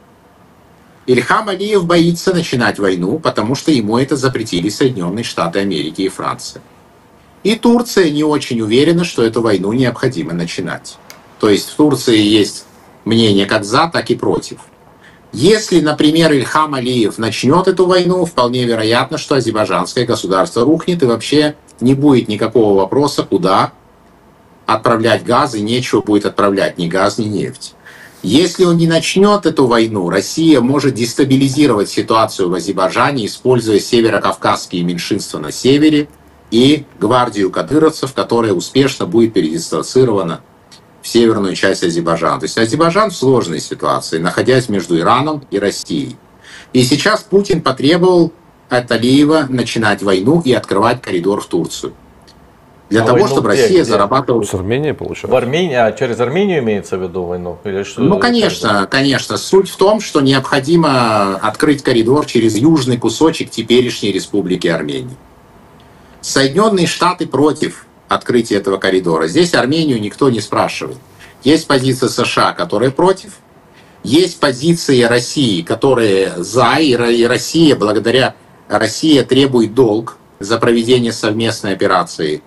Ильхам Алиев боится начинать войну, потому что ему это запретили Соединенные Штаты Америки и Франция. И Турция не очень уверена, что эту войну необходимо начинать. То есть в Турции есть мнение как за, так и против. Если, например, Ильхам Алиев начнет эту войну, вполне вероятно, что азербайджанское государство рухнет, и вообще не будет никакого вопроса, куда отправлять газ, и нечего будет отправлять ни газ, ни нефть. Если он не начнет эту войну, Россия может дестабилизировать ситуацию в Азербайджане, используя северокавказские меньшинства на севере и гвардию кадыровцев, которая успешно будет передислоцирована в северную часть Азербайджана. То есть Азербайджан в сложной ситуации, находясь между Ираном и Россией. И сейчас Путин потребовал от Алиева начинать войну и открывать коридор в Турцию. Для того, чтобы Россия зарабатывала... С Арменией, получается? В Армении, через Армению имеется в виду войну? Или что? Ну, конечно. Суть в том, что необходимо открыть коридор через южный кусочек теперешней Республики Армения. Соединенные Штаты против открытия этого коридора. Здесь Армению никто не спрашивает. Есть позиция США, которая против. Есть позиция России, которая за. И Россия, Россия требует долг за проведение совместной операции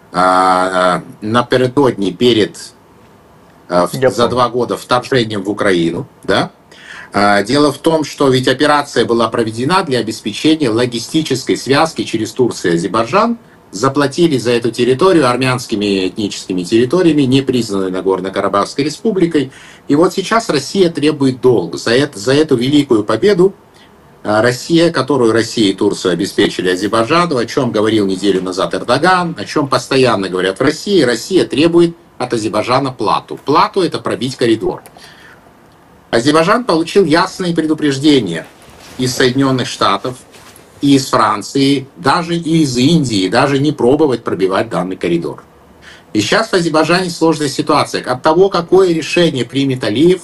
напередодни за 2 года вторжением в Украину. Да? Дело в том, что ведь операция была проведена для обеспечения логистической связки через Турцию и Азербайджан. Заплатили за эту территорию армянскими этническими территориями, не признанной Нагорно-Карабахской республикой. И вот сейчас Россия требует долг за эту великую победу. Россия, которую Россия и Турция обеспечили Азербайджану, о чем говорил неделю назад Эрдоган, о чем постоянно говорят в России. Россия требует от Азербайджана плату. Плату — это пробить коридор. Азербайджан получил ясные предупреждения из Соединенных Штатов, и из Франции, даже и из Индии, даже не пробовать пробивать данный коридор. И сейчас в Азербайджане сложная ситуация. От того, какое решение примет Алиев,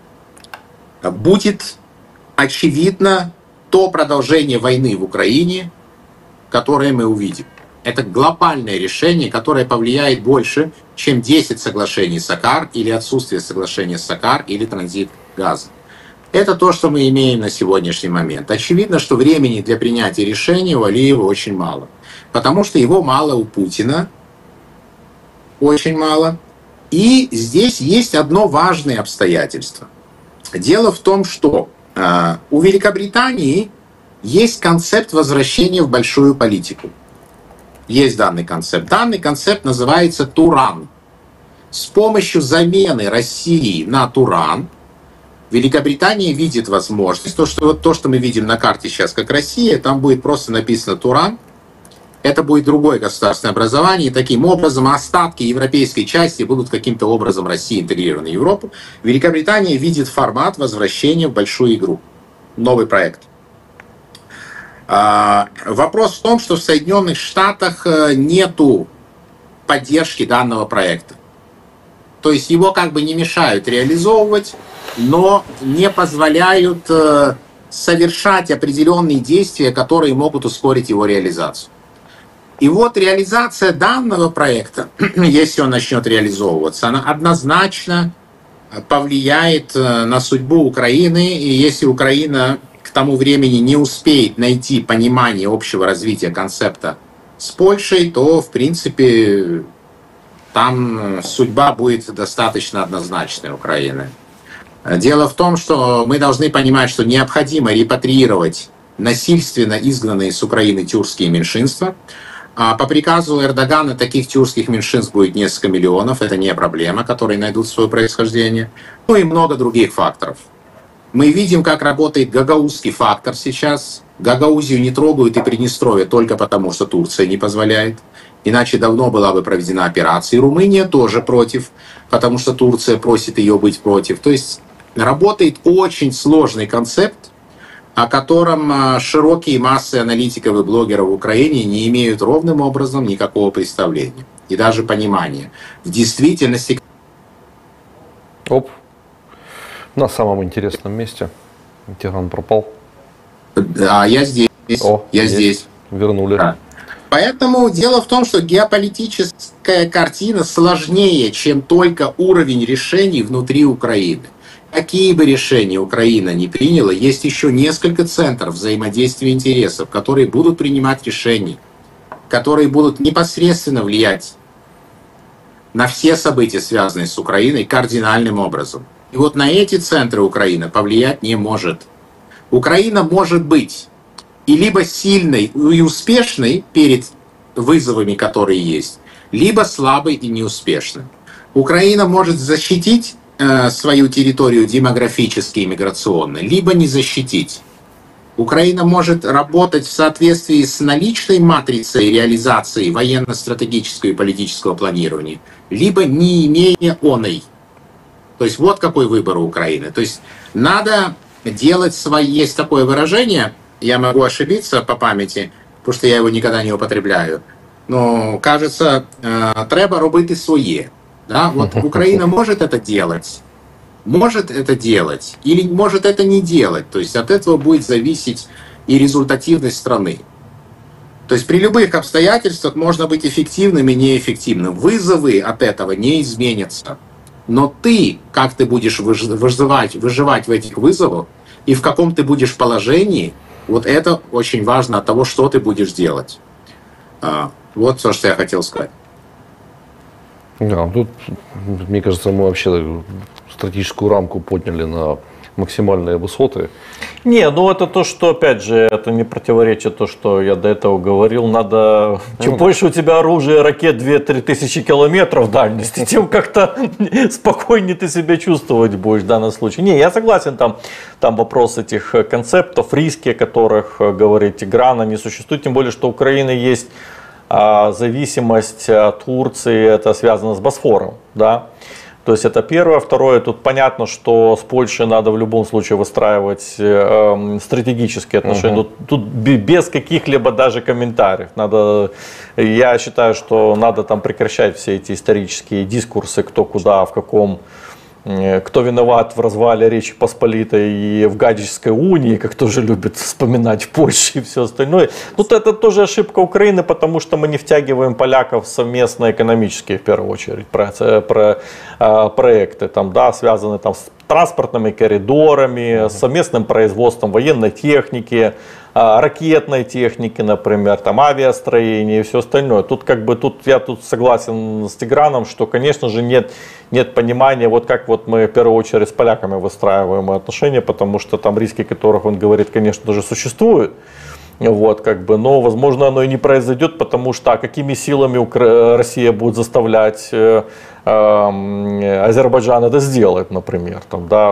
будет очевидно то продолжение войны в Украине, которое мы увидим. Это глобальное решение, которое повлияет больше, чем 10 соглашений САКАР, или отсутствие соглашения САКАР, или транзит газа. Это то, что мы имеем на сегодняшний момент. Очевидно, что времени для принятия решений у Алиева очень мало. Потому что его мало у Путина. Очень мало. И здесь есть одно важное обстоятельство. Дело в том, что у Великобритании есть концепт возвращения в большую политику. Есть данный концепт. Данный концепт называется Туран. С помощью замены России на Туран Великобритания видит возможность, то, что мы видим на карте сейчас как Россия, там будет просто написано Туран, это будет другое государственное образование, и таким образом остатки европейской части будут каким-то образом России интегрированы в Европу. Великобритания видит формат возвращения в большую игру, новый проект. Вопрос в том, что в Соединенных Штатах нету поддержки данного проекта. То есть его как бы не мешают реализовывать, но не позволяют совершать определенные действия, которые могут ускорить его реализацию. И вот реализация данного проекта, если он начнет реализовываться, она однозначно повлияет на судьбу Украины. И если Украина к тому времени не успеет найти понимание общего развития концепта с Польшей, то, в принципе, там судьба будет достаточно однозначной Украины. Дело в том, что мы должны понимать, что необходимо репатриировать насильственно изгнанные с Украины тюркские меньшинства. По приказу Эрдогана таких тюркских меньшинств будет несколько миллионов. Это не проблема, которые найдут свое происхождение. Ну и много других факторов. Мы видим, как работает гагаузский фактор сейчас. Гагаузию не трогают и Приднестровье только потому, что Турция не позволяет. Иначе давно была бы проведена операция. И Румыния тоже против, потому что Турция просит ее быть против. То есть работает очень сложный концепт, о котором широкие массы аналитиков и блогеров в Украине не имеют ровным образом никакого представления и даже понимания. В действительности... Оп. На самом интересном месте. Тигран пропал. А я здесь. Я есть. здесь. Вернули. Да. Поэтому дело в том, что геополитическая картина сложнее, чем только уровень решений внутри Украины. Какие бы решения Украина ни приняла, есть еще несколько центров взаимодействия интересов, которые будут принимать решения, которые будут непосредственно влиять на все события, связанные с Украиной, кардинальным образом. И вот на эти центры Украина повлиять не может. Украина может быть и либо сильной и успешной перед вызовами, которые есть, либо слабой и неуспешной. Украина может защитить свою территорию демографически и миграционно, либо не защитить. Украина может работать в соответствии с наличной матрицей реализации военно-стратегического и политического планирования, либо не имея оной. То есть вот какой выбор у Украины. То есть надо делать свои... Есть такое выражение, я могу ошибиться по памяти, потому что я его никогда не употребляю, но, кажется, треба робити своє. Да? Вот Украина может это делать или может это не делать. То есть от этого будет зависеть и результативность страны. То есть при любых обстоятельствах можно быть эффективным и неэффективным. Вызовы от этого не изменятся. Но ты, как ты будешь выживать в этих вызовах и в каком ты будешь положении, вот это очень важно от того, что ты будешь делать. Вот все, что я хотел сказать. Да, тут, мне кажется, мы вообще стратегическую рамку подняли на максимальные высоты. Не, ну это то, что, опять же, это не противоречит то, что я до этого говорил. Надо, чем больше у тебя оружия, ракет 2-3 тысячи километров дальности, тем как-то спокойнее ты себя чувствовать будешь в данном случае. Не, я согласен, там вопрос этих концептов, риски, о которых говорит Тигран, они существуют, тем более, что у Украины есть зависимость от Турции, это связано с Босфором, да. То есть это первое. Второе, тут понятно, что с Польшей надо в любом случае выстраивать стратегические отношения. Тут без каких-либо даже комментариев. Я считаю, что надо там прекращать все эти исторические дискурсы, кто куда, в каком, кто виноват в развале Речи Посполитой и в Гадяжской унии, как тоже любят вспоминать в Польше и все остальное. Тут это тоже ошибка Украины, потому что мы не втягиваем поляков в совместно экономические, в первую очередь, проекты, там, да, связанные там, с транспортными коридорами, с совместным производством военной техники, ракетной техники, например, там, авиастроения и все остальное. Тут я согласен с Тиграном, что, конечно же, нет понимания, вот как вот мы в первую очередь с поляками выстраиваем отношения, потому что там риски, которых он говорит, конечно же, существуют. Вот, но, возможно, оно и не произойдет, потому что какими силами Россия будет заставлять Азербайджан это сделать, например.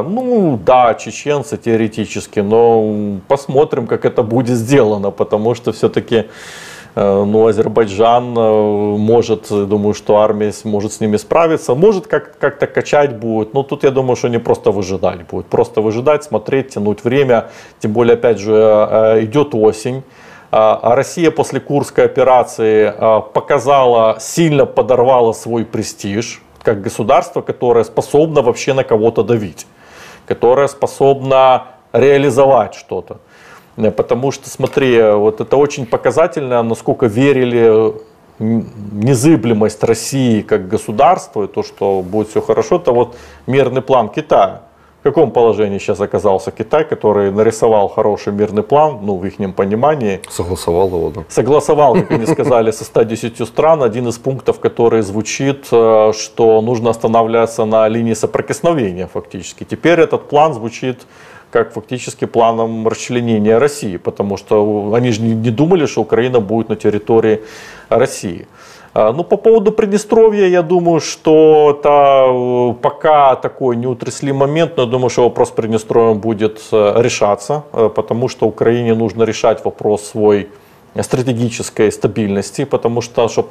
Чеченцы теоретически, но посмотрим, как это будет сделано, потому что все-таки Азербайджан может, думаю, что армия может с ними справиться, может как-то качать будет, но тут я думаю, что не просто выжидать будет, просто выжидать, смотреть, тянуть время, тем более, опять же, идет осень. Россия после Курской операции сильно подорвала свой престиж, как государство, которое способно вообще на кого-то давить, которое способно реализовать что-то. Потому что, смотри, вот это очень показательно, насколько верили незыблемость России как государства, и то, что будет все хорошо, это вот мирный план Китая. В каком положении сейчас оказался Китай, который нарисовал хороший мирный план, ну, в их понимании. Согласовал его, да. Согласовал, как они сказали, со 110 стран. Один из пунктов, который звучит, что нужно останавливаться на линии соприкосновения фактически. Теперь этот план звучит как фактически планом расчленения России, потому что они же не думали, что Украина будет на территории России. Ну, по поводу Приднестровья, я думаю, что это пока такой неутрясли момент, но я думаю, что вопрос с Приднестровьем будет решаться, потому что Украине нужно решать вопрос свой стратегической стабильности, потому что, чтобы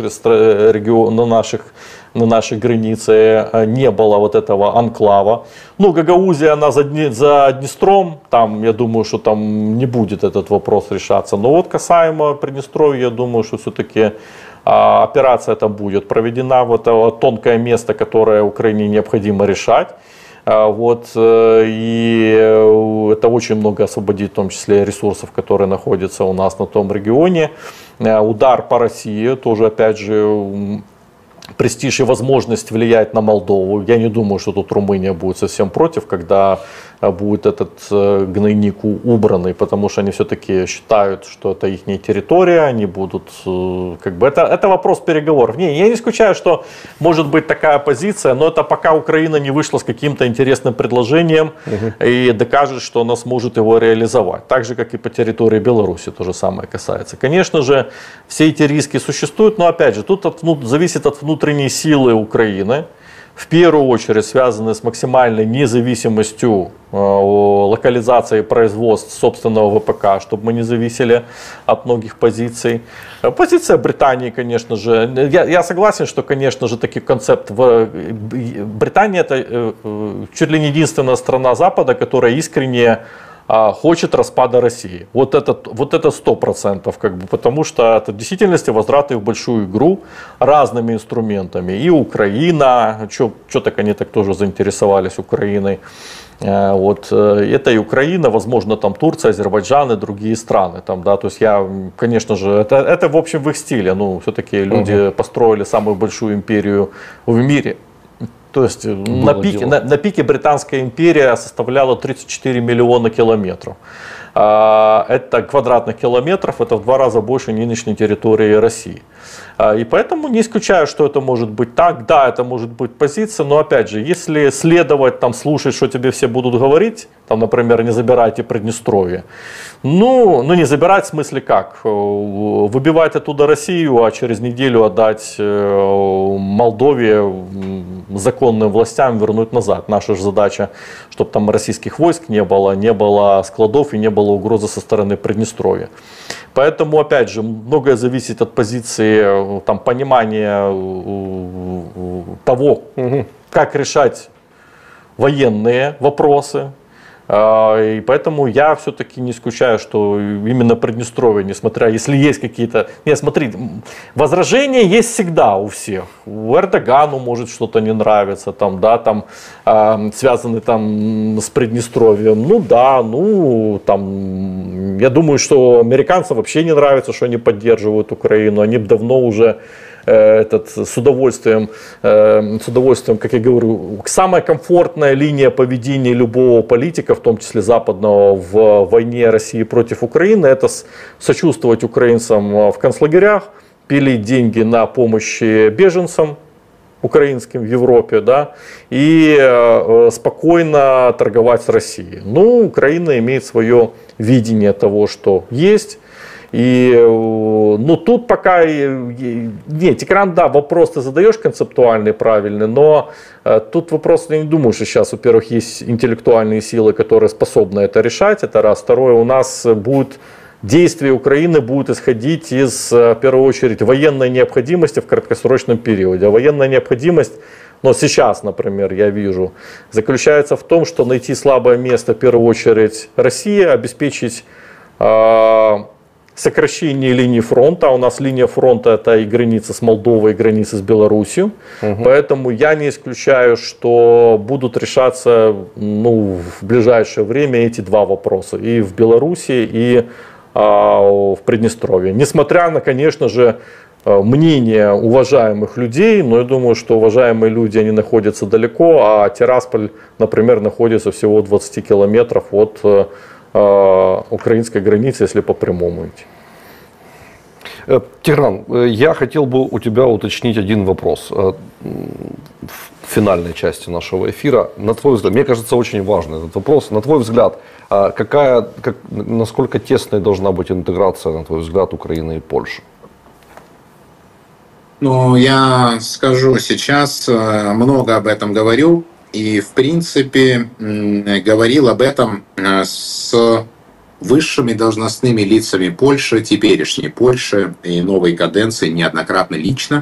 на нашей границе не было вот этого анклава. Ну, Гагаузия, она за Днестром, там, я думаю, что там не будет этот вопрос решаться. Но вот касаемо Приднестровья, я думаю, что все-таки операция там будет проведена, вот это тонкое место, которое Украине необходимо решать. Вот, и это очень много освободит, в том числе ресурсов, которые находятся у нас на том регионе. Удар по России, тоже опять же престиж и возможность влиять на Молдову. Я не думаю, что тут Румыния будет совсем против, когда будет этот гнойник убранный, потому что они все-таки считают, что это их территория, они будут, как бы, это вопрос переговоров. Не, я не исключаю, что может быть такая позиция, но это пока Украина не вышла с каким-то интересным предложением и докажет, что она сможет его реализовать. Так же, как и по территории Беларуси, то же самое касается. Конечно же, все эти риски существуют, но опять же, тут зависит от внутренней силы Украины. В первую очередь связаны с максимальной независимостью локализации производств собственного ВПК, чтобы мы не зависели от многих позиций. Позиция Британии, конечно же. Я согласен, что, конечно же, такой концепт. Британия это чуть ли не единственная страна Запада, которая искренне хочет распада России. Вот это 100%, как бы, потому что это в действительности возвраты в большую игру разными инструментами. И Украина, что так они так тоже заинтересовались Украиной. Вот, это и Украина, возможно, там Турция, Азербайджан и другие страны. Там, да, то есть я, конечно же, это в общем в их стиле. Ну, все-таки люди построили самую большую империю в мире. То есть на пике Британская империя составляла 34 миллиона километров. Это квадратных километров, это в 2 раза больше нынешней территории России. И поэтому не исключаю, что это может быть так. Да, это может быть позиция, но опять же, если следовать, там, слушать, что тебе все будут говорить, там, например, не забирайте Приднестровье. Ну не забирать в смысле как? Выбивать оттуда Россию, а через неделю отдать Молдове, законным властям вернуть назад. Наша же задача, чтобы там российских войск не было складов и не было угрозы со стороны Приднестровья. Поэтому, опять же, многое зависит от позиции, там, понимания того, как решать военные вопросы. И поэтому я все-таки не исключаю, что именно Приднестровье, несмотря, если есть какие-то... Нет, смотри, возражения есть всегда у всех. У Эрдогану может что-то не нравиться, там, да, там, связаны там с Приднестровьем. Ну да, там, я думаю, что американцам вообще не нравится, что они поддерживают Украину. Они давно уже с удовольствием, как я говорю, самая комфортная линия поведения любого политика, в том числе западного, в войне России против Украины, это сочувствовать украинцам в концлагерях, пилить деньги на помощь беженцам украинским в Европе, да, и спокойно торговать с Россией. Ну, Украина имеет свое видение того, что есть. И, тут пока, Тигран, да, вопрос ты задаешь концептуальный, правильный, но тут вопрос, я не думаю, что сейчас, во-первых, есть интеллектуальные силы, которые способны это решать, это раз. Второе, у нас действия Украины будут исходить из, в первую очередь, военной необходимости в краткосрочном периоде. А военная необходимость, но сейчас, например, я вижу, заключается в том, что найти слабое место, в первую очередь, России, обеспечить сокращение линии фронта. У нас линия фронта это и граница с Молдовой, и граница с Белоруссией. Поэтому я не исключаю, что будут решаться в ближайшее время эти два вопроса. И в Белоруссии, и в Приднестровье. Несмотря на, конечно же, мнение уважаемых людей, но я думаю, что уважаемые люди, они находятся далеко, а Тирасполь, например, находится всего 20 километров от украинской границы, если по прямому идти. Тигран, я хотел бы у тебя уточнить один вопрос в финальной части нашего эфира. На твой взгляд, мне кажется, очень важный этот вопрос. На твой взгляд, насколько тесной должна быть интеграция, на твой взгляд, Украины и Польши? Ну, я скажу сейчас, много об этом говорю. И, в принципе, говорил об этом с высшими должностными лицами Польши, теперешней Польши и новой каденции неоднократно лично.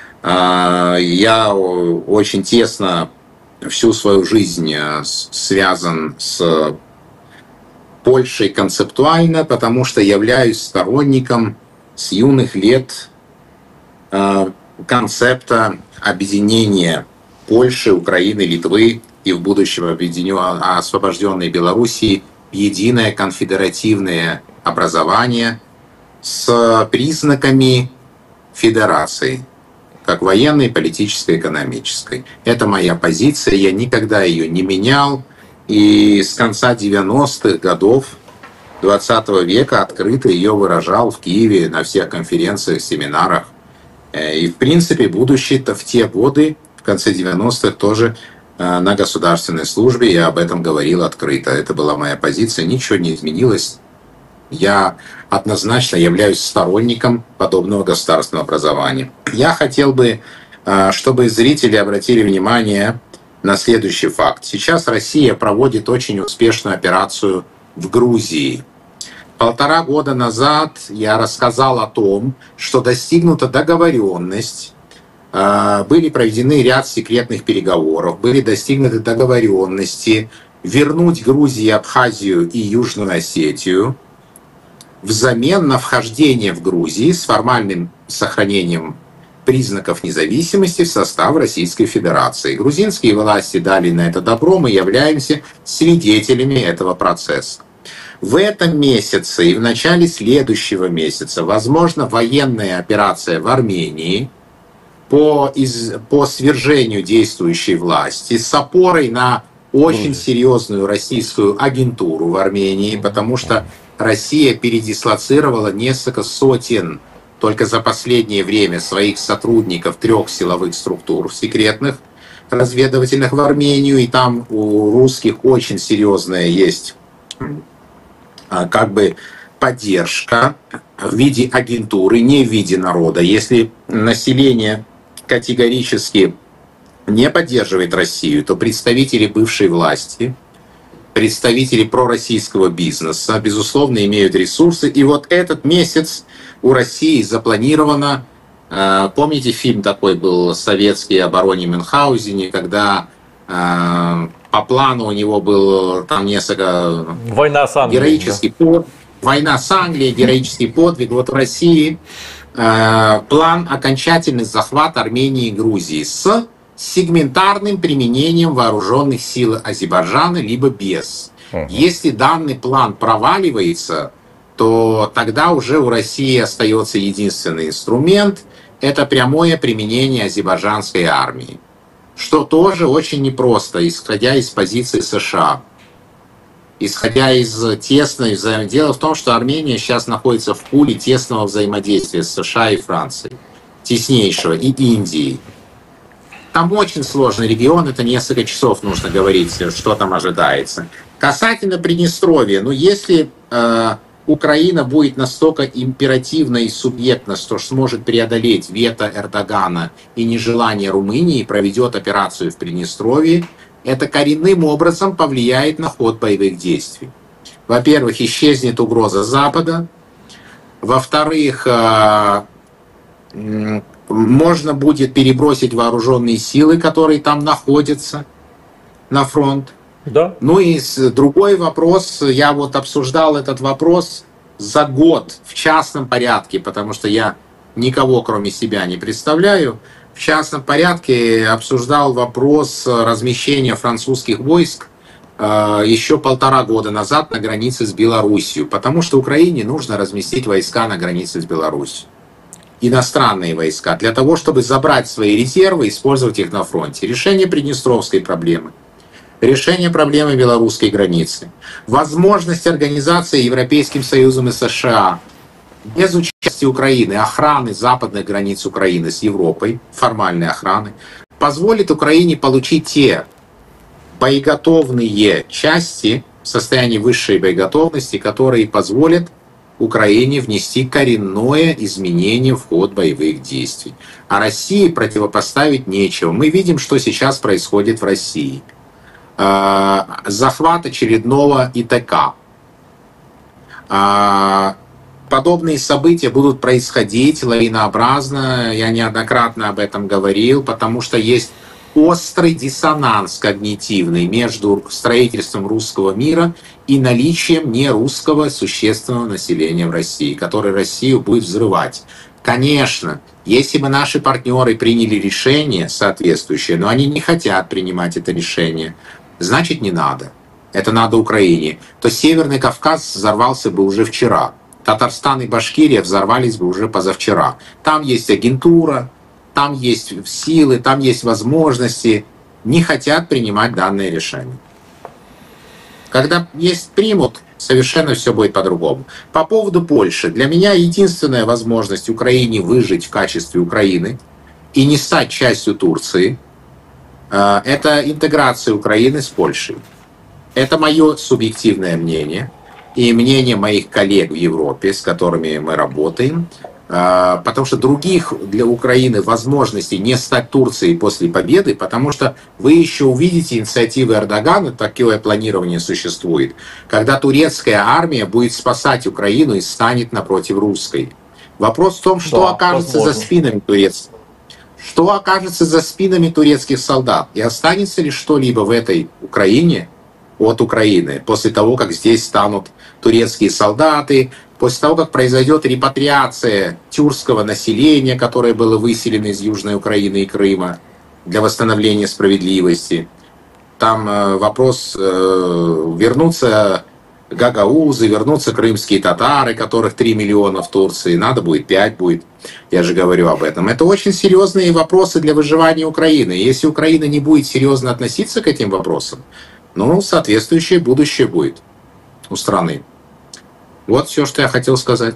Я очень тесно всю свою жизнь связан с Польшей концептуально, потому что являюсь сторонником с юных лет концепта объединения Польши, Украины, Литвы и в будущем освобожденной Белоруссии в единое конфедеративное образование с признаками федерации, как военной, политической, экономической. Это моя позиция, я никогда ее не менял. И с конца 90-х годов 20 века открыто ее выражал в Киеве на всех конференциях, семинарах. И, в принципе, будучи-то в те годы, в конце 90-х, тоже на государственной службе я об этом говорил открыто. Это была моя позиция, ничего не изменилось. Я однозначно являюсь сторонником подобного государственного образования. Я хотел бы, чтобы зрители обратили внимание на следующий факт. Сейчас Россия проводит очень успешную операцию в Грузии. 1,5 года назад я рассказал о том, что достигнута договоренность, были проведены ряд секретных переговоров, были достигнуты договоренности вернуть Грузии, Абхазию и Южную Осетию взамен на вхождение в Грузии с формальным сохранением признаков независимости в состав Российской Федерации. Грузинские власти дали на это добро, мы являемся свидетелями этого процесса. В этом месяце и в начале следующего месяца возможна военная операция в Армении по свержению действующей власти с опорой на очень серьезную российскую агентуру в Армении, потому что Россия передислоцировала несколько сотен только за последнее время своих сотрудников 3 силовых структур секретных, разведывательных в Армению, и там у русских очень серьезная есть поддержка в виде агентуры, не в виде народа. Если население категорически не поддерживает Россию, то представители бывшей власти, представители пророссийского бизнеса, безусловно, имеют ресурсы. И вот этот месяц у России запланировано, помните, фильм такой был советский о бароне Мюнхгаузене, когда по плану у него был там несколько война с Англией, героический подвиг, война с Англией, героический подвиг. Вот в России план окончательный захват Армении и Грузии с сегментарным применением вооруженных сил Азербайджана, либо без. Если данный план проваливается, то тогда уже у России остается единственный инструмент – это прямое применение азербайджанской армии. Что тоже очень непросто, исходя из позиции США. Исходя из тесной взаимодействия. Дело в том, что Армения сейчас находится в пуле тесного взаимодействия с США и Францией. Теснейшего. И Индией. Там очень сложный регион, это несколько часов нужно говорить, что там ожидается. Касательно Приднестровья, если Украина будет настолько императивна и субъектна, что сможет преодолеть вето Эрдогана и нежелание Румынии и проведет операцию в Приднестровье, это коренным образом повлияет на ход боевых действий. Во-первых, исчезнет угроза Запада. Во-вторых, можно будет перебросить вооруженные силы, которые там находятся, на фронт. Да. Ну и другой вопрос, я вот обсуждал этот вопрос за год в частном порядке, потому что я никого кроме себя не представляю, в частном порядке обсуждал вопрос размещения французских войск еще 1,5 года назад на границе с Белоруссией, потому что Украине нужно разместить войска на границе с Белоруссией. Иностранные войска, для того, чтобы забрать свои резервы и использовать их на фронте. Решение Приднестровской проблемы, решение проблемы белорусской границы, возможность организации Европейским Союзом и США без участия Украины, охраны западных границ Украины с Европой, формальной охраны, позволит Украине получить те боеготовные части в состоянии высшей боеготовности, которые позволят Украине внести коренное изменение в ход боевых действий. А России противопоставить нечего. Мы видим, что сейчас происходит в России. Захват очередного ИТК. Подобные события будут происходить лавинообразно. Я неоднократно об этом говорил, потому что есть острый диссонанс когнитивный между строительством русского мира и наличием нерусского существенного населения в России, которое Россию будет взрывать. Конечно, если бы наши партнеры приняли решение соответствующее, но они не хотят принимать это решение, значит, не надо. Это надо Украине. То Северный Кавказ взорвался бы уже вчера. Татарстан и Башкирия взорвались бы уже позавчера. Там есть агентура, там есть силы, там есть возможности. Не хотят принимать данное решение. Когда примут, совершенно все будет по-другому. По поводу Польши. Для меня единственная возможность Украине выжить в качестве Украины и не стать частью Турции, это интеграция Украины с Польшей. Это мое субъективное мнение и мнение моих коллег в Европе, с которыми мы работаем. Потому что других для Украины возможностей не стать Турцией после победы, потому что вы еще увидите инициативы Эрдогана, такое планирование существует, когда турецкая армия будет спасать Украину и станет напротив русской. Вопрос в том, что окажется за спинами турецких. Что окажется за спинами турецких солдат? И останется ли что-либо в этой Украине от Украины после того, как здесь станут турецкие солдаты, после того, как произойдет репатриация тюркского населения, которое было выселено из Южной Украины и Крыма для восстановления справедливости. Там вопрос, вернутся гагаузы, вернутся крымские татары, которых 3 миллиона в Турции, надо будет 5 будет, я же говорю об этом. Это очень серьезные вопросы для выживания Украины. Если Украина не будет серьезно относиться к этим вопросам, соответствующее будущее будет у страны. Вот все, что я хотел сказать.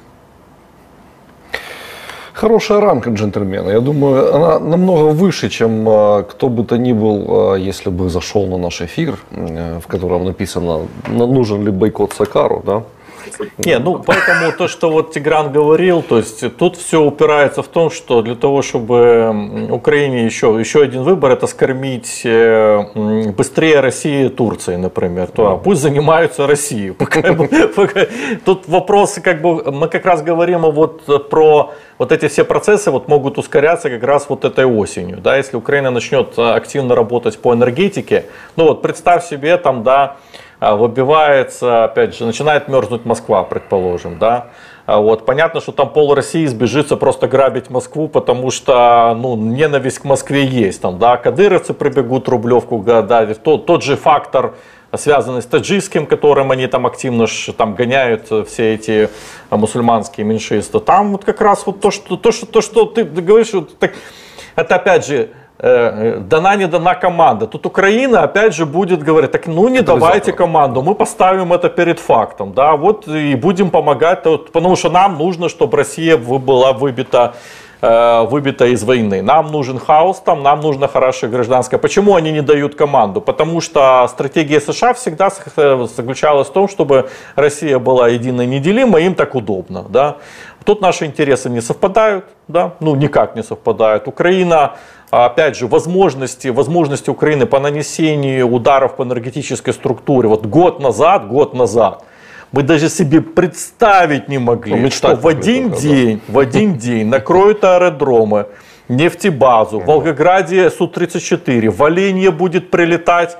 Хорошая рамка, джентльмены. Я думаю, она намного выше, чем кто бы то ни был, если бы зашел на наш эфир, в котором написано, нужен ли бойкот Сакару, да? Поэтому то, что вот Тигран говорил, то есть тут все упирается в том, что для того, чтобы Украине еще один выбор, это скормить быстрее России Турции, например, то пусть занимаются Россией. Тут вопрос, мы как раз говорим про вот эти все процессы могут ускоряться как раз этой осенью, да, если Украина начнет активно работать по энергетике, представь себе выбивается, опять же, начинает мерзнуть Москва, предположим, да. Понятно, что там пол России сбежится просто грабить Москву, потому что, ненависть к Москве есть, кадыровцы прибегут, Рублевку давят, тот же фактор, связанный с таджикским, которым они там активно гоняют все эти мусульманские меньшинства. Там как раз то, что ты говоришь, это опять же, дана не дана команда. Тут Украина опять же будет говорить, не давайте команду, мы поставим это перед фактом, да, и будем помогать, потому что нам нужно, чтобы Россия была выбита из войны. Нам нужен хаос там, нам нужно хорошее гражданское. Почему они не дают команду? Потому что стратегия США всегда заключалась в том, чтобы Россия была единой и неделимой, им так удобно, да. Тут наши интересы не совпадают, да, никак не совпадают. Украина, опять же, возможности Украины по нанесению ударов по энергетической структуре. Год назад мы даже себе представить не могли, что в один день накроют аэродромы, нефтебазу, в Волгограде Су-34, в Оленье будет прилетать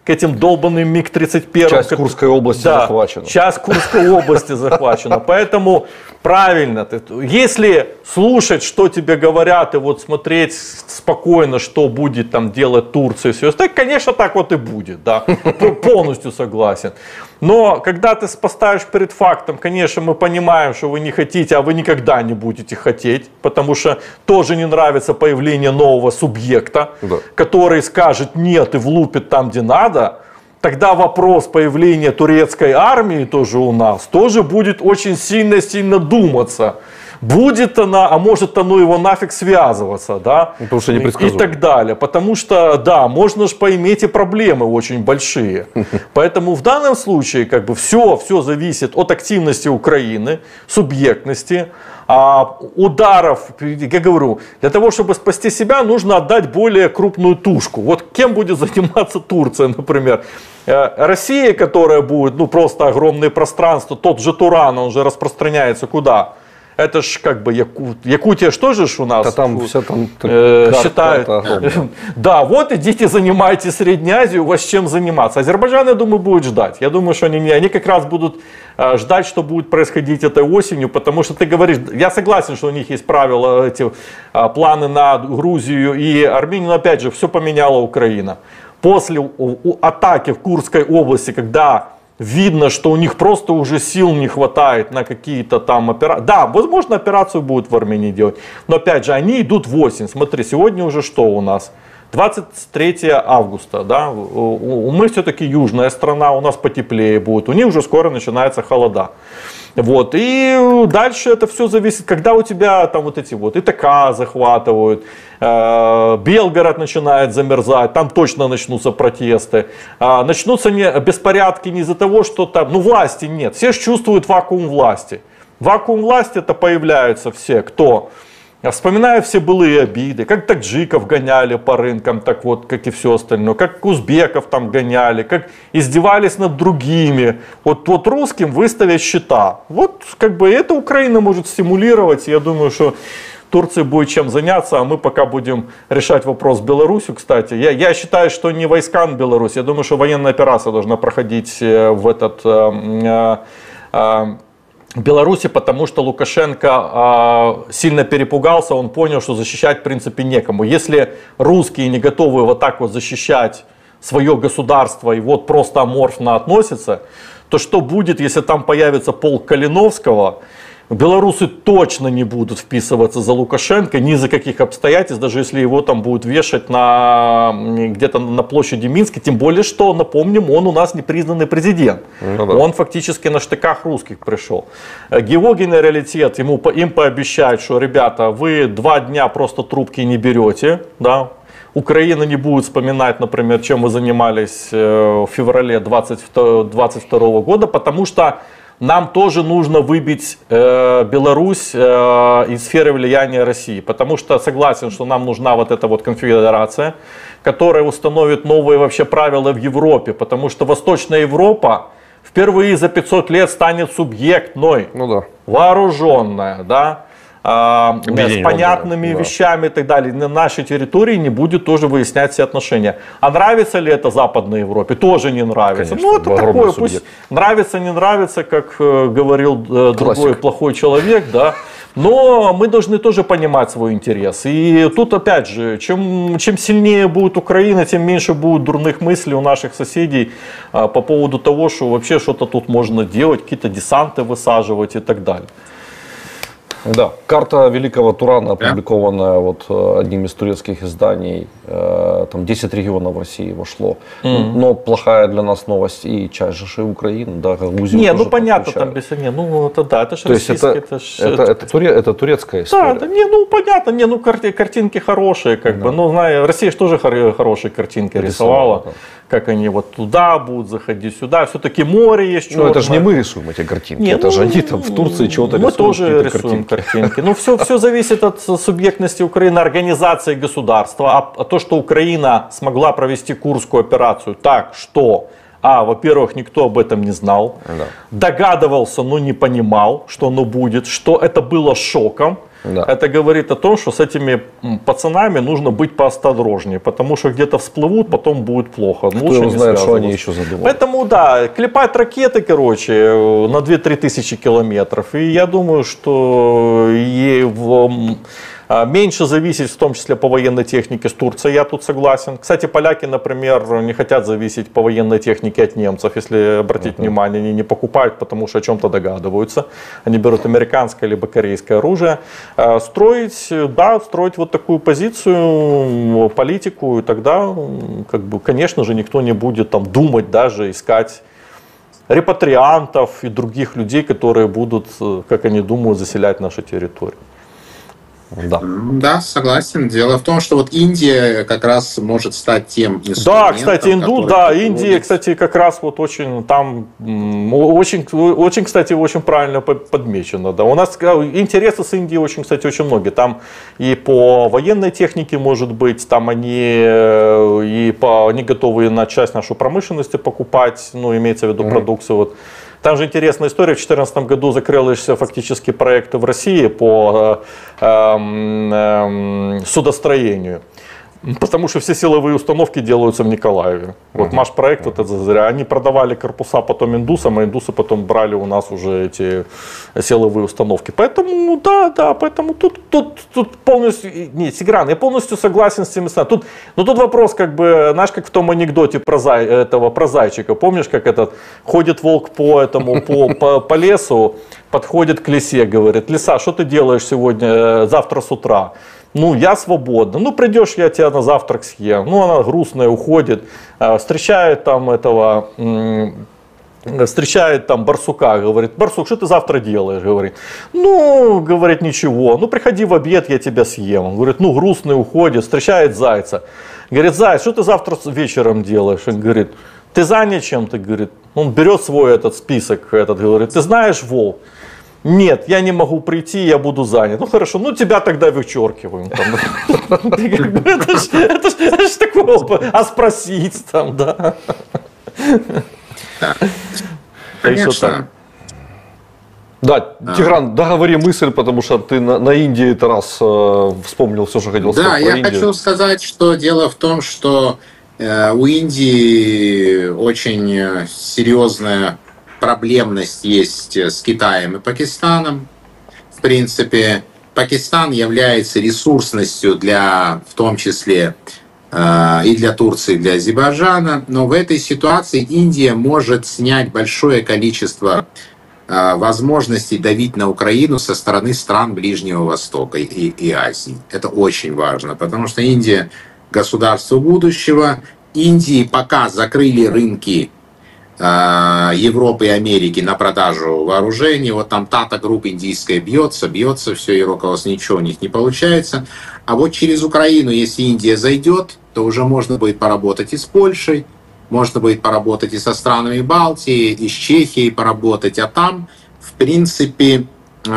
к этим долбанным МиГ-31. Часть Курской области захвачена. Часть Курской области захвачена. Поэтому правильно, если слушать, что тебе говорят, и вот смотреть спокойно, что будет там делать Турция и все остальное, конечно, так вот и будет, да, полностью согласен. Но когда ты поставишь перед фактом, конечно, мы понимаем, что вы не хотите, а вы никогда не будете хотеть, потому что тоже не нравится появление нового субъекта, да, который скажет нет и влупит там, где надо. Тогда вопрос появления турецкой армии тоже у нас тоже будет очень сильно думаться. Будет она, а может оно его нафиг связываться, да? Потому что и так далее. Потому что, да, можно же поиметь и проблемы очень большие. Поэтому в данном случае как бы все зависит от активности Украины, субъектности, ударов. Я говорю, для того, чтобы спасти себя, нужно отдать более крупную тушку. Вот кем будет заниматься Турция, например? Россия, которая будет, ну, просто огромное пространство, тот же Туран, он же распространяется куда? Это ж как бы Якутия, что же у нас? Да там все там считают. Да, вот идите занимайтесь Средней Азией, у вас чем заниматься. Азербайджан, я думаю, будет ждать. Я думаю, что они как раз будут ждать, что будет происходить этой осенью, потому что ты говоришь, я согласен, что у них есть правила, эти планы на Грузию и Армению, но опять же, все поменяла Украина. После атаки в Курской области, когда видно, что у них просто уже сил не хватает на какие-то там операции. Да, возможно, операцию будут в Армении делать. Но опять же, они идут в осень. Смотри, сегодня уже что у нас? 23 августа. Да? Мы все-таки южная страна, у нас потеплее будет. У них уже скоро начинается холода. Вот. И дальше это все зависит, когда у тебя там вот эти вот ИТК захватывают, Белгород начинает замерзать, там точно начнутся протесты. Начнутся беспорядки не из-за того, что там, ну, власти нет. Все же чувствуют вакуум власти. Вакуум власти это появляются все, кто? Вспоминаю все былые обиды, как таджиков гоняли по рынкам, так вот, как и все остальное, как узбеков там гоняли, как издевались над другими. Вот русским выставить счета. Вот как бы это Украина может стимулировать. Я думаю, что Турции будет чем заняться, а мы пока будем решать вопрос с Беларусью, кстати. Я считаю, что не войска на Беларусь, я думаю, что военная операция должна проходить в этот... Беларуси, потому что Лукашенко сильно перепугался, он понял, что защищать в принципе некому. Если русские не готовы вот так вот защищать свое государство и вот просто аморфно относятся, то что будет, если там появится полк Калиновского? Белорусы точно не будут вписываться за Лукашенко ни за каких обстоятельств, даже если его там будут вешать где-то на площади Минска. Тем более, что, напомним, он у нас непризнанный президент. Ну, да. Он фактически на штыках русских пришел. Его генералитет, им пообещают, что, ребята, вы 2 дня просто трубки не берете, да. Украина не будет вспоминать, например, чем вы занимались в феврале 2022 года, потому что нам тоже нужно выбить Беларусь из сферы влияния России. Потому что согласен, что нам нужна вот эта вот конфедерация, которая установит новые вообще правила в Европе. Потому что Восточная Европа впервые за 500 лет станет субъектной, ну да, вооруженная, да, с понятными вещами и так далее. На нашей территории не будет тоже выяснять все отношения. А нравится ли это Западной Европе? Тоже не нравится. Конечно, ну это такое, пусть нравится, не нравится, как говорил другой плохой человек, да. Но мы должны тоже понимать свой интерес. И тут опять же, чем сильнее будет Украина, тем меньше будет дурных мыслей у наших соседей по поводу того, что вообще что-то тут можно делать, какие-то десанты высаживать и так далее. Да, карта Великого Турана, опубликованная вот одним из турецких изданий, там 10 регионов России вошло. Но плохая для нас новость и часть же Украины, да, Грузию. Не, ну понятно, там без ну это да, это же российское. Это турецкая история. Да, не, ну понятно, не, ну картинки хорошие, как бы, ну знаю, Россия же тоже хорошие картинки рисовала. Да. Как они вот туда будут заходить, сюда, все-таки море есть черное. Ну это же не мы рисуем эти картинки, не, это же они там в Турции чего-то рисуют. Мы тоже рисуем картинки. Ну все зависит от субъектности Украины, организации государства. А то, что Украина смогла провести Курскую операцию так, что, во-первых, никто об этом не знал, догадывался, но не понимал, что оно будет, что это было шоком. Да. Это говорит о том, что с этими пацанами нужно быть поосторожнее, потому что где-то всплывут, потом будет плохо. Кто его знает, что они еще задумают. Поэтому, да, клепать ракеты, короче, на 2-3 тысячи километров. И я думаю, что меньше зависеть, в том числе по военной технике, с Турцией, я тут согласен. Кстати, поляки, например, не хотят зависеть по военной технике от немцев. Если обратить внимание, они не покупают, потому что о чем-то догадываются. Они берут американское либо корейское оружие. Строить вот такую позицию, политику, и тогда, конечно же, никто не будет там думать, даже искать репатриантов и других людей, которые будут, как они думают, заселять нашу территорию. Да, согласен. Дело в том, что вот Индия как раз может стать тем инструментом. Да, кстати, Индия, кстати, как раз вот очень там, очень, кстати, очень правильно подмечено. Да. У нас интересы с Индией очень, кстати, очень многие. Там и по военной технике, может быть, там они готовы на часть нашу промышленности покупать, ну, имеется в виду продукцию. Вот. Там же интересная история. В 2014 году закрылись фактически проекты в России по судостроению. Потому что все силовые установки делаются в Николаеве. Вот Машпроект, вот это зря. Они продавали корпуса потом индусам, а индусы потом брали у нас уже эти силовые установки. Поэтому, поэтому тут полностью, нет, Тигран, я полностью согласен с теми странами. Тут вопрос, как бы, знаешь, как в том анекдоте про зайчика. Помнишь, как этот ходит волк по лесу, подходит к лисе, говорит: лиса, что ты делаешь завтра с утра? Ну, я свободна. Ну, придешь, я тебя на завтрак съем. Ну, она грустная, уходит. Встречает там барсука, говорит: барсук, что ты завтра делаешь? Говорит: ну, говорит, ничего. Ну, приходи в обед, я тебя съем. Он говорит: ну, грустный, уходит. Встречает зайца. Говорит: заяц, что ты завтра вечером делаешь? Он говорит: ты занят чем-то? Говорит. Он берет свой список, говорит: ты знаешь, волк? Нет, я не могу прийти, я буду занят. Ну хорошо, ну тебя тогда вычеркиваем. Это ж такое, а спросить там, да. Конечно. Да, Тигран, договори мысль, потому что ты на Индии это раз вспомнил все, что хотел сказать про Индию. Да, я хочу сказать, что дело в том, что у Индии очень серьезная проблемность есть с Китаем и Пакистаном. В принципе, Пакистан является ресурсностью в том числе и для Турции, и для Азербайджана. Но в этой ситуации Индия может снять большое количество возможностей давить на Украину со стороны стран Ближнего Востока и Азии. Это очень важно, потому что Индия – государство будущего. Индии пока закрыли рынки Европы и Америки на продажу вооружений. Вот там Tata Group индийская бьется, все, и руководство, ничего у них не получается. А вот через Украину, если Индия зайдет, то уже можно будет поработать и с Польшей, можно будет поработать и со странами Балтии, и с Чехией поработать. А там, в принципе,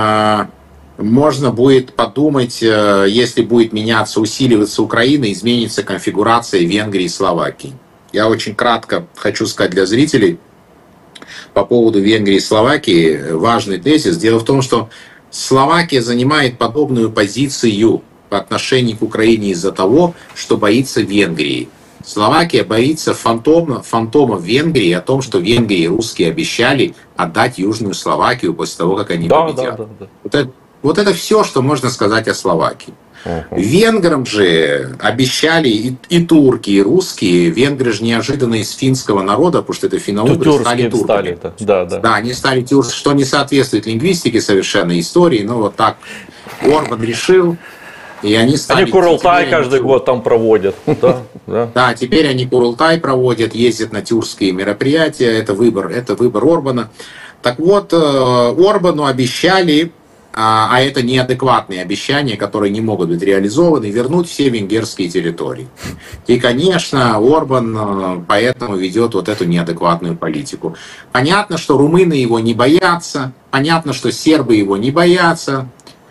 можно будет подумать, если будет меняться, усиливаться Украина, изменится конфигурация Венгрии и Словакии. Я очень кратко хочу сказать для зрителей по поводу Венгрии и Словакии важный тезис. Дело в том, что Словакия занимает подобную позицию по отношению к Украине из-за того, что боится Венгрии. Словакия боится фантома в Венгрии, о том, что Венгрии русские обещали отдать Южную Словакию после того, как они победят. Вот это все, что можно сказать о Словакии. Венграм же обещали и турки, и русские. Венгры же неожиданно из финского народа, потому что это финно-угры, стали турками. Да, они стали тюрками, что не соответствует лингвистике совершенно, истории. Но вот так Орбан решил. И они Курултай каждый год там проводят. Да, теперь они Курултай проводят, ездят на тюркские мероприятия. Это выбор Орбана. Так вот, Орбану обещали, а это неадекватные обещания, которые не могут быть реализованы, вернуть все венгерские территории. И, конечно, Орбан поэтому ведет вот эту неадекватную политику. Понятно, что румыны его не боятся, понятно, что сербы его не боятся,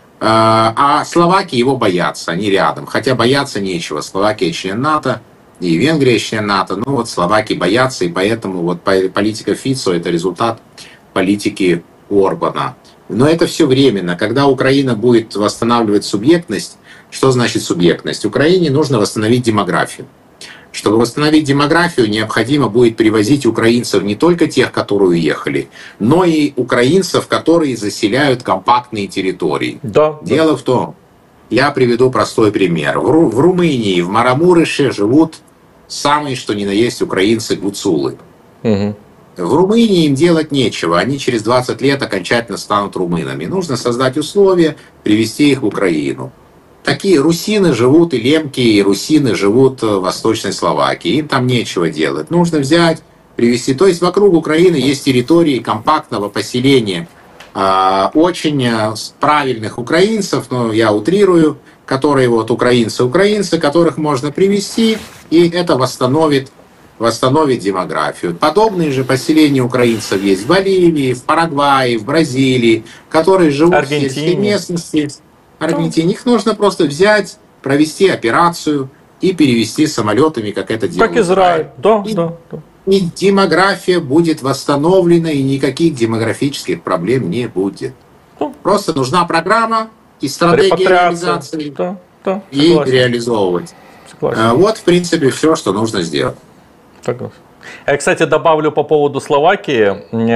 а словаки его боятся, они рядом. Хотя бояться нечего. Словакия член НАТО, и Венгрия член НАТО. Но вот словаки боятся, и поэтому вот политика Фицо – это результат политики Орбана. Но это все временно. Когда Украина будет восстанавливать субъектность, что значит субъектность? Украине нужно восстановить демографию. Чтобы восстановить демографию, необходимо будет привозить украинцев не только тех, которые уехали, но и украинцев, которые заселяют компактные территории. Да, Дело в том, я приведу простой пример. В Румынии, в Марамурыше живут самые, что ни на есть, украинцы-гуцулы. Угу. В Румынии им делать нечего. Они через 20 лет окончательно станут румынами. Нужно создать условия, привести их в Украину. Такие русины живут, и лемки, и русины живут в Восточной Словакии. Им там нечего делать. Нужно взять, привести. То есть вокруг Украины есть территории компактного поселения очень правильных украинцев, но я утрирую, которые вот украинцы, которых можно привести, и это восстановит демографию. Подобные же поселения украинцев есть в Боливии, в Парагвае, в Бразилии, которые живут в сельской местности. Аргентине. Их нужно просто взять, провести операцию и перевести самолетами, как это делает Как Израиль. Да. И демография будет восстановлена, и никаких демографических проблем не будет. Просто нужна программа и стратегия реализации. И реализовывать. Согласен. Вот, в принципе, все, что нужно сделать. Согласен. Я, кстати, добавлю по поводу Словакии.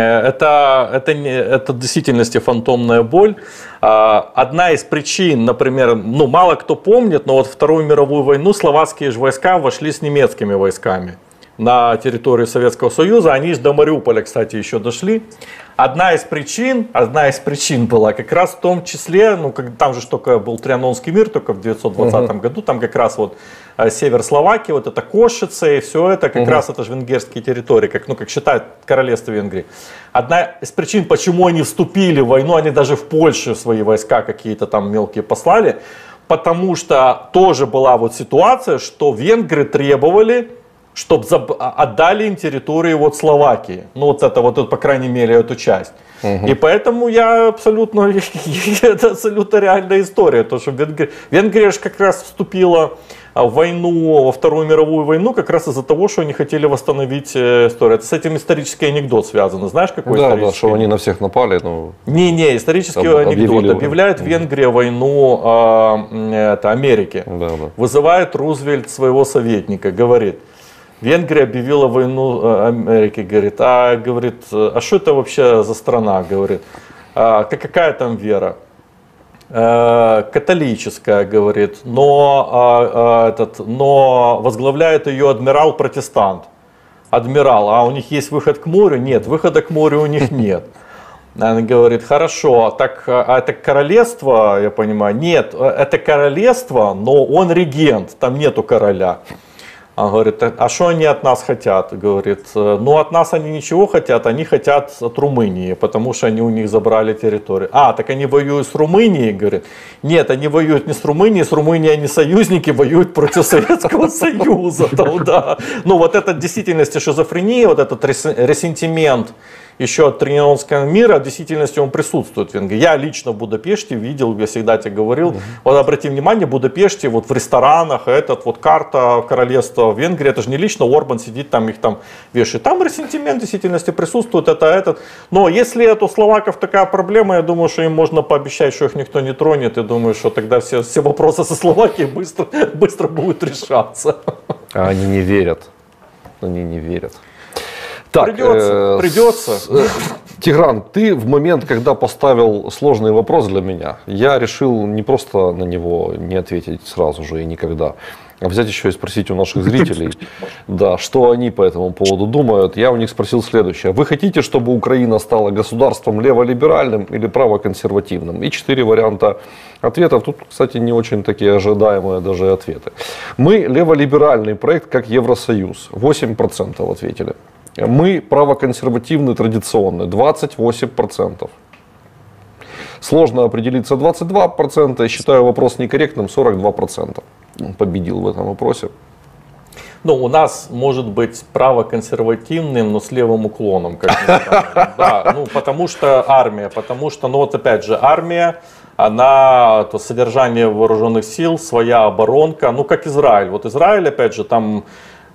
Это в действительности фантомная боль. Одна из причин, например, мало кто помнит, но вот Вторую мировую войну словацкие же войска вошли с немецкими войсками на территорию Советского Союза. Они же до Мариуполя, кстати, еще дошли. Одна из причин была как раз в том числе, там же только был Трианонский мир, только в 1920 году, там как раз вот север Словакии, вот это Кошице и все это, как раз это же венгерские территории, как считают королевство Венгрии. Одна из причин, почему они вступили в войну, они даже в Польшу свои войска какие-то там мелкие послали, потому что тоже была вот ситуация, что венгры требовали, чтобы отдали им территорию вот Словакии. Это по крайней мере, эту часть. И поэтому это абсолютно реальная история. То, что Венгрия же как раз вступила в войну, во Вторую мировую войну, как раз из-за того, что они хотели восстановить историю. Это с этим исторический анекдот связан. Знаешь, какой исторический? Да, что они на всех напали. Не, исторический анекдот. Объявляет Венгрия войну Америке. Вызывает Рузвельт своего советника, говорит: Венгрия объявила войну Америке, говорит, а что это вообще за страна, говорит, какая там вера? Католическая, говорит, но возглавляет ее адмирал-протестант. Адмирал, а у них есть выход к морю? Нет, выхода к морю у них нет. Она говорит: хорошо, так это королевство, я понимаю? Нет, это королевство, но он регент, там нету короля. Он говорит: а что они от нас хотят? Говорит: от нас они ничего хотят, они хотят от Румынии, потому что они у них забрали территорию. Так они воюют с Румынией? Говорит: нет, они воюют не с Румынией они союзники, воюют против Советского Союза. Вот это в действительности шизофрения, вот этот ресентимент еще от Трианонского мира, в действительности он присутствует в Венгрии. Я лично в Будапеште видел, я всегда тебе говорил, вот обрати внимание, в Будапеште вот в ресторанах, карта королевства Венгрии, это же не лично Орбан сидит там, их там вешает. Там ресентимент в действительности присутствует, Но если это у словаков такая проблема, я думаю, что им можно пообещать, что их никто не тронет. Я думаю, что тогда все вопросы со Словакией быстро будут решаться. А они не верят. Так, придется. Тигран, ты в момент, когда поставил сложный вопрос для меня, я решил не просто на него не ответить сразу же и никогда, а взять еще и спросить у наших зрителей, что они по этому поводу думают. Я у них спросил следующее: вы хотите, чтобы Украина стала государством леволиберальным или правоконсервативным? И 4 варианта ответов. Тут, кстати, не очень такие ожидаемые даже ответы. Мы леволиберальный проект, как Евросоюз. 8% ответили. Мы правоконсервативный, традиционный, 28%. Сложно определиться, 22%. Считаю вопрос некорректным, 42%. Победил в этом вопросе. У нас может быть правоконсервативным, но с левым уклоном. Потому что армия, опять же, армия, то содержание вооруженных сил, своя оборонка, как Израиль. Вот Израиль, опять же, там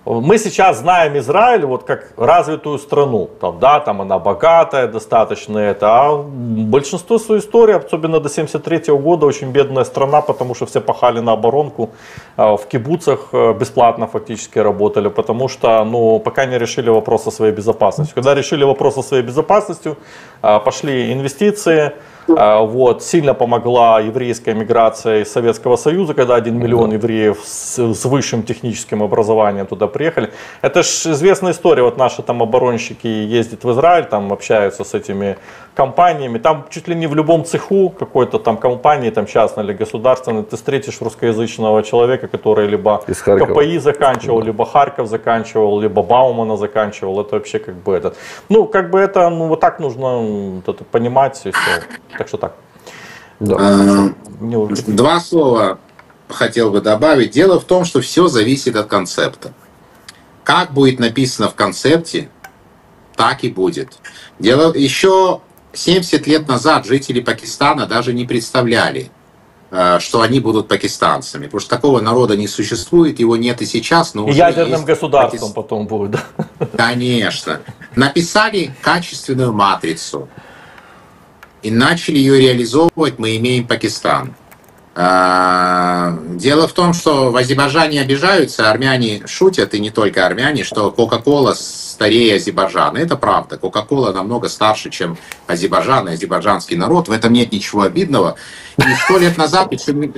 Мы сейчас знаем Израиль вот как развитую страну, там, да, там она богатая достаточно, а большинство своей истории, особенно до 1973 года, очень бедная страна, потому что все пахали на оборонку, в кибуцах бесплатно фактически работали, потому что, ну, пока не решили вопрос со своей безопасностью. Когда решили вопрос со своей безопасностью, пошли инвестиции. Вот, сильно помогла еврейская миграция из Советского Союза, когда 1 миллион евреев с высшим техническим образованием туда приехали. Это же известная история, вот наши там оборонщики ездят в Израиль, там общаются с этими компаниями, там чуть ли не в любом цеху какой-то там компании, там частной или государственной, ты встретишь русскоязычного человека, который либо КПИ заканчивал, либо Харьков заканчивал, либо Баумана заканчивал, это вообще как бы это, ну как бы это, ну вот так нужно вот это понимать и все. Так что так. Да. Два слова хотел бы добавить. Дело в том, что все зависит от концепта. Как будет написано в концепте, так и будет. Еще 70 лет назад жители Пакистана даже не представляли, что они будут пакистанцами. Потому что такого народа не существует, его нет и сейчас. Но уже ядерным государством потом будет. Да? Конечно. Написали качественную матрицу. И начали ее реализовывать, мы имеем Пакистан. Дело в том, что в Азербайджане обижаются, армяне шутят, и не только армяне, что Кока-Кола старее Азербайджана. Это правда. Кока-Кола намного старше, чем Азербайджан и азербайджанский народ. В этом нет ничего обидного. И 100 лет назад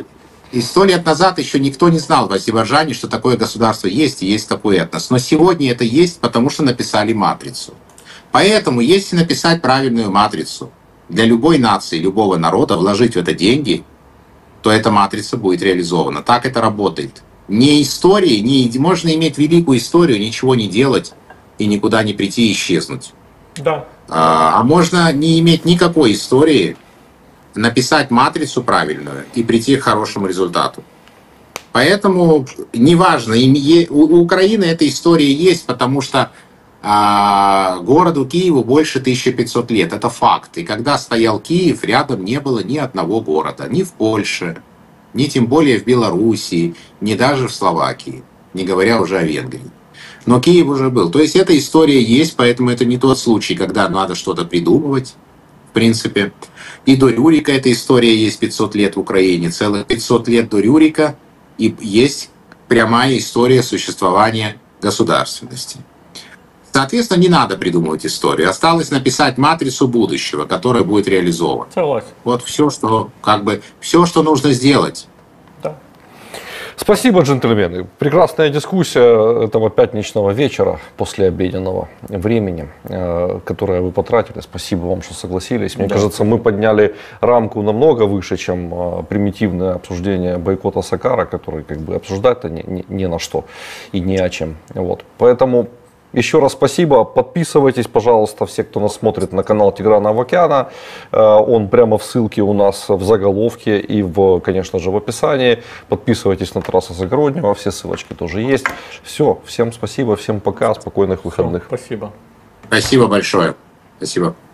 еще никто не знал в Азербайджане, что такое государство есть, и есть такой этнос. Но сегодня это есть, потому что написали матрицу. Поэтому, если написать правильную матрицу, для любой нации, любого народа вложить в это деньги, то эта матрица будет реализована. Так это работает. Не истории, можно иметь великую историю, ничего не делать и никуда не прийти и исчезнуть. Да. А можно не иметь никакой истории, написать матрицу правильную и прийти к хорошему результату. Поэтому неважно, у Украины эта история есть, потому что городу Киеву больше 1500 лет. Это факт. И когда стоял Киев, рядом не было ни одного города. Ни в Польше, ни тем более в Белоруссии, ни даже в Словакии. Не говоря уже о Венгрии. Но Киев уже был. То есть эта история есть, поэтому это не тот случай, когда надо что-то придумывать. В принципе. И до Рюрика эта история есть 500 лет в Украине. Целых 500 лет до Рюрика. И есть прямая история существования государственности. Соответственно, не надо придумывать историю. Осталось написать матрицу будущего, которая будет реализована. Согласен. Вот все, что нужно сделать. Да. Спасибо, джентльмены. Прекрасная дискуссия этого пятничного вечера после обеденного времени, которое вы потратили. Спасибо вам, что согласились. Мне кажется, мы подняли рамку намного выше, чем примитивное обсуждение бойкота Сакара, который как бы обсуждать-то не на что и ни о чем. Вот. Поэтому еще раз спасибо. Подписывайтесь, пожалуйста, все, кто нас смотрит на канал Тиграна Авакяна. Он прямо в ссылке у нас в заголовке и, конечно же, в описании. Подписывайтесь на Тараса Загороднего. Все ссылочки тоже есть. Все. Всем спасибо. Всем пока. Спокойных выходных. Спасибо. Спасибо большое. Спасибо.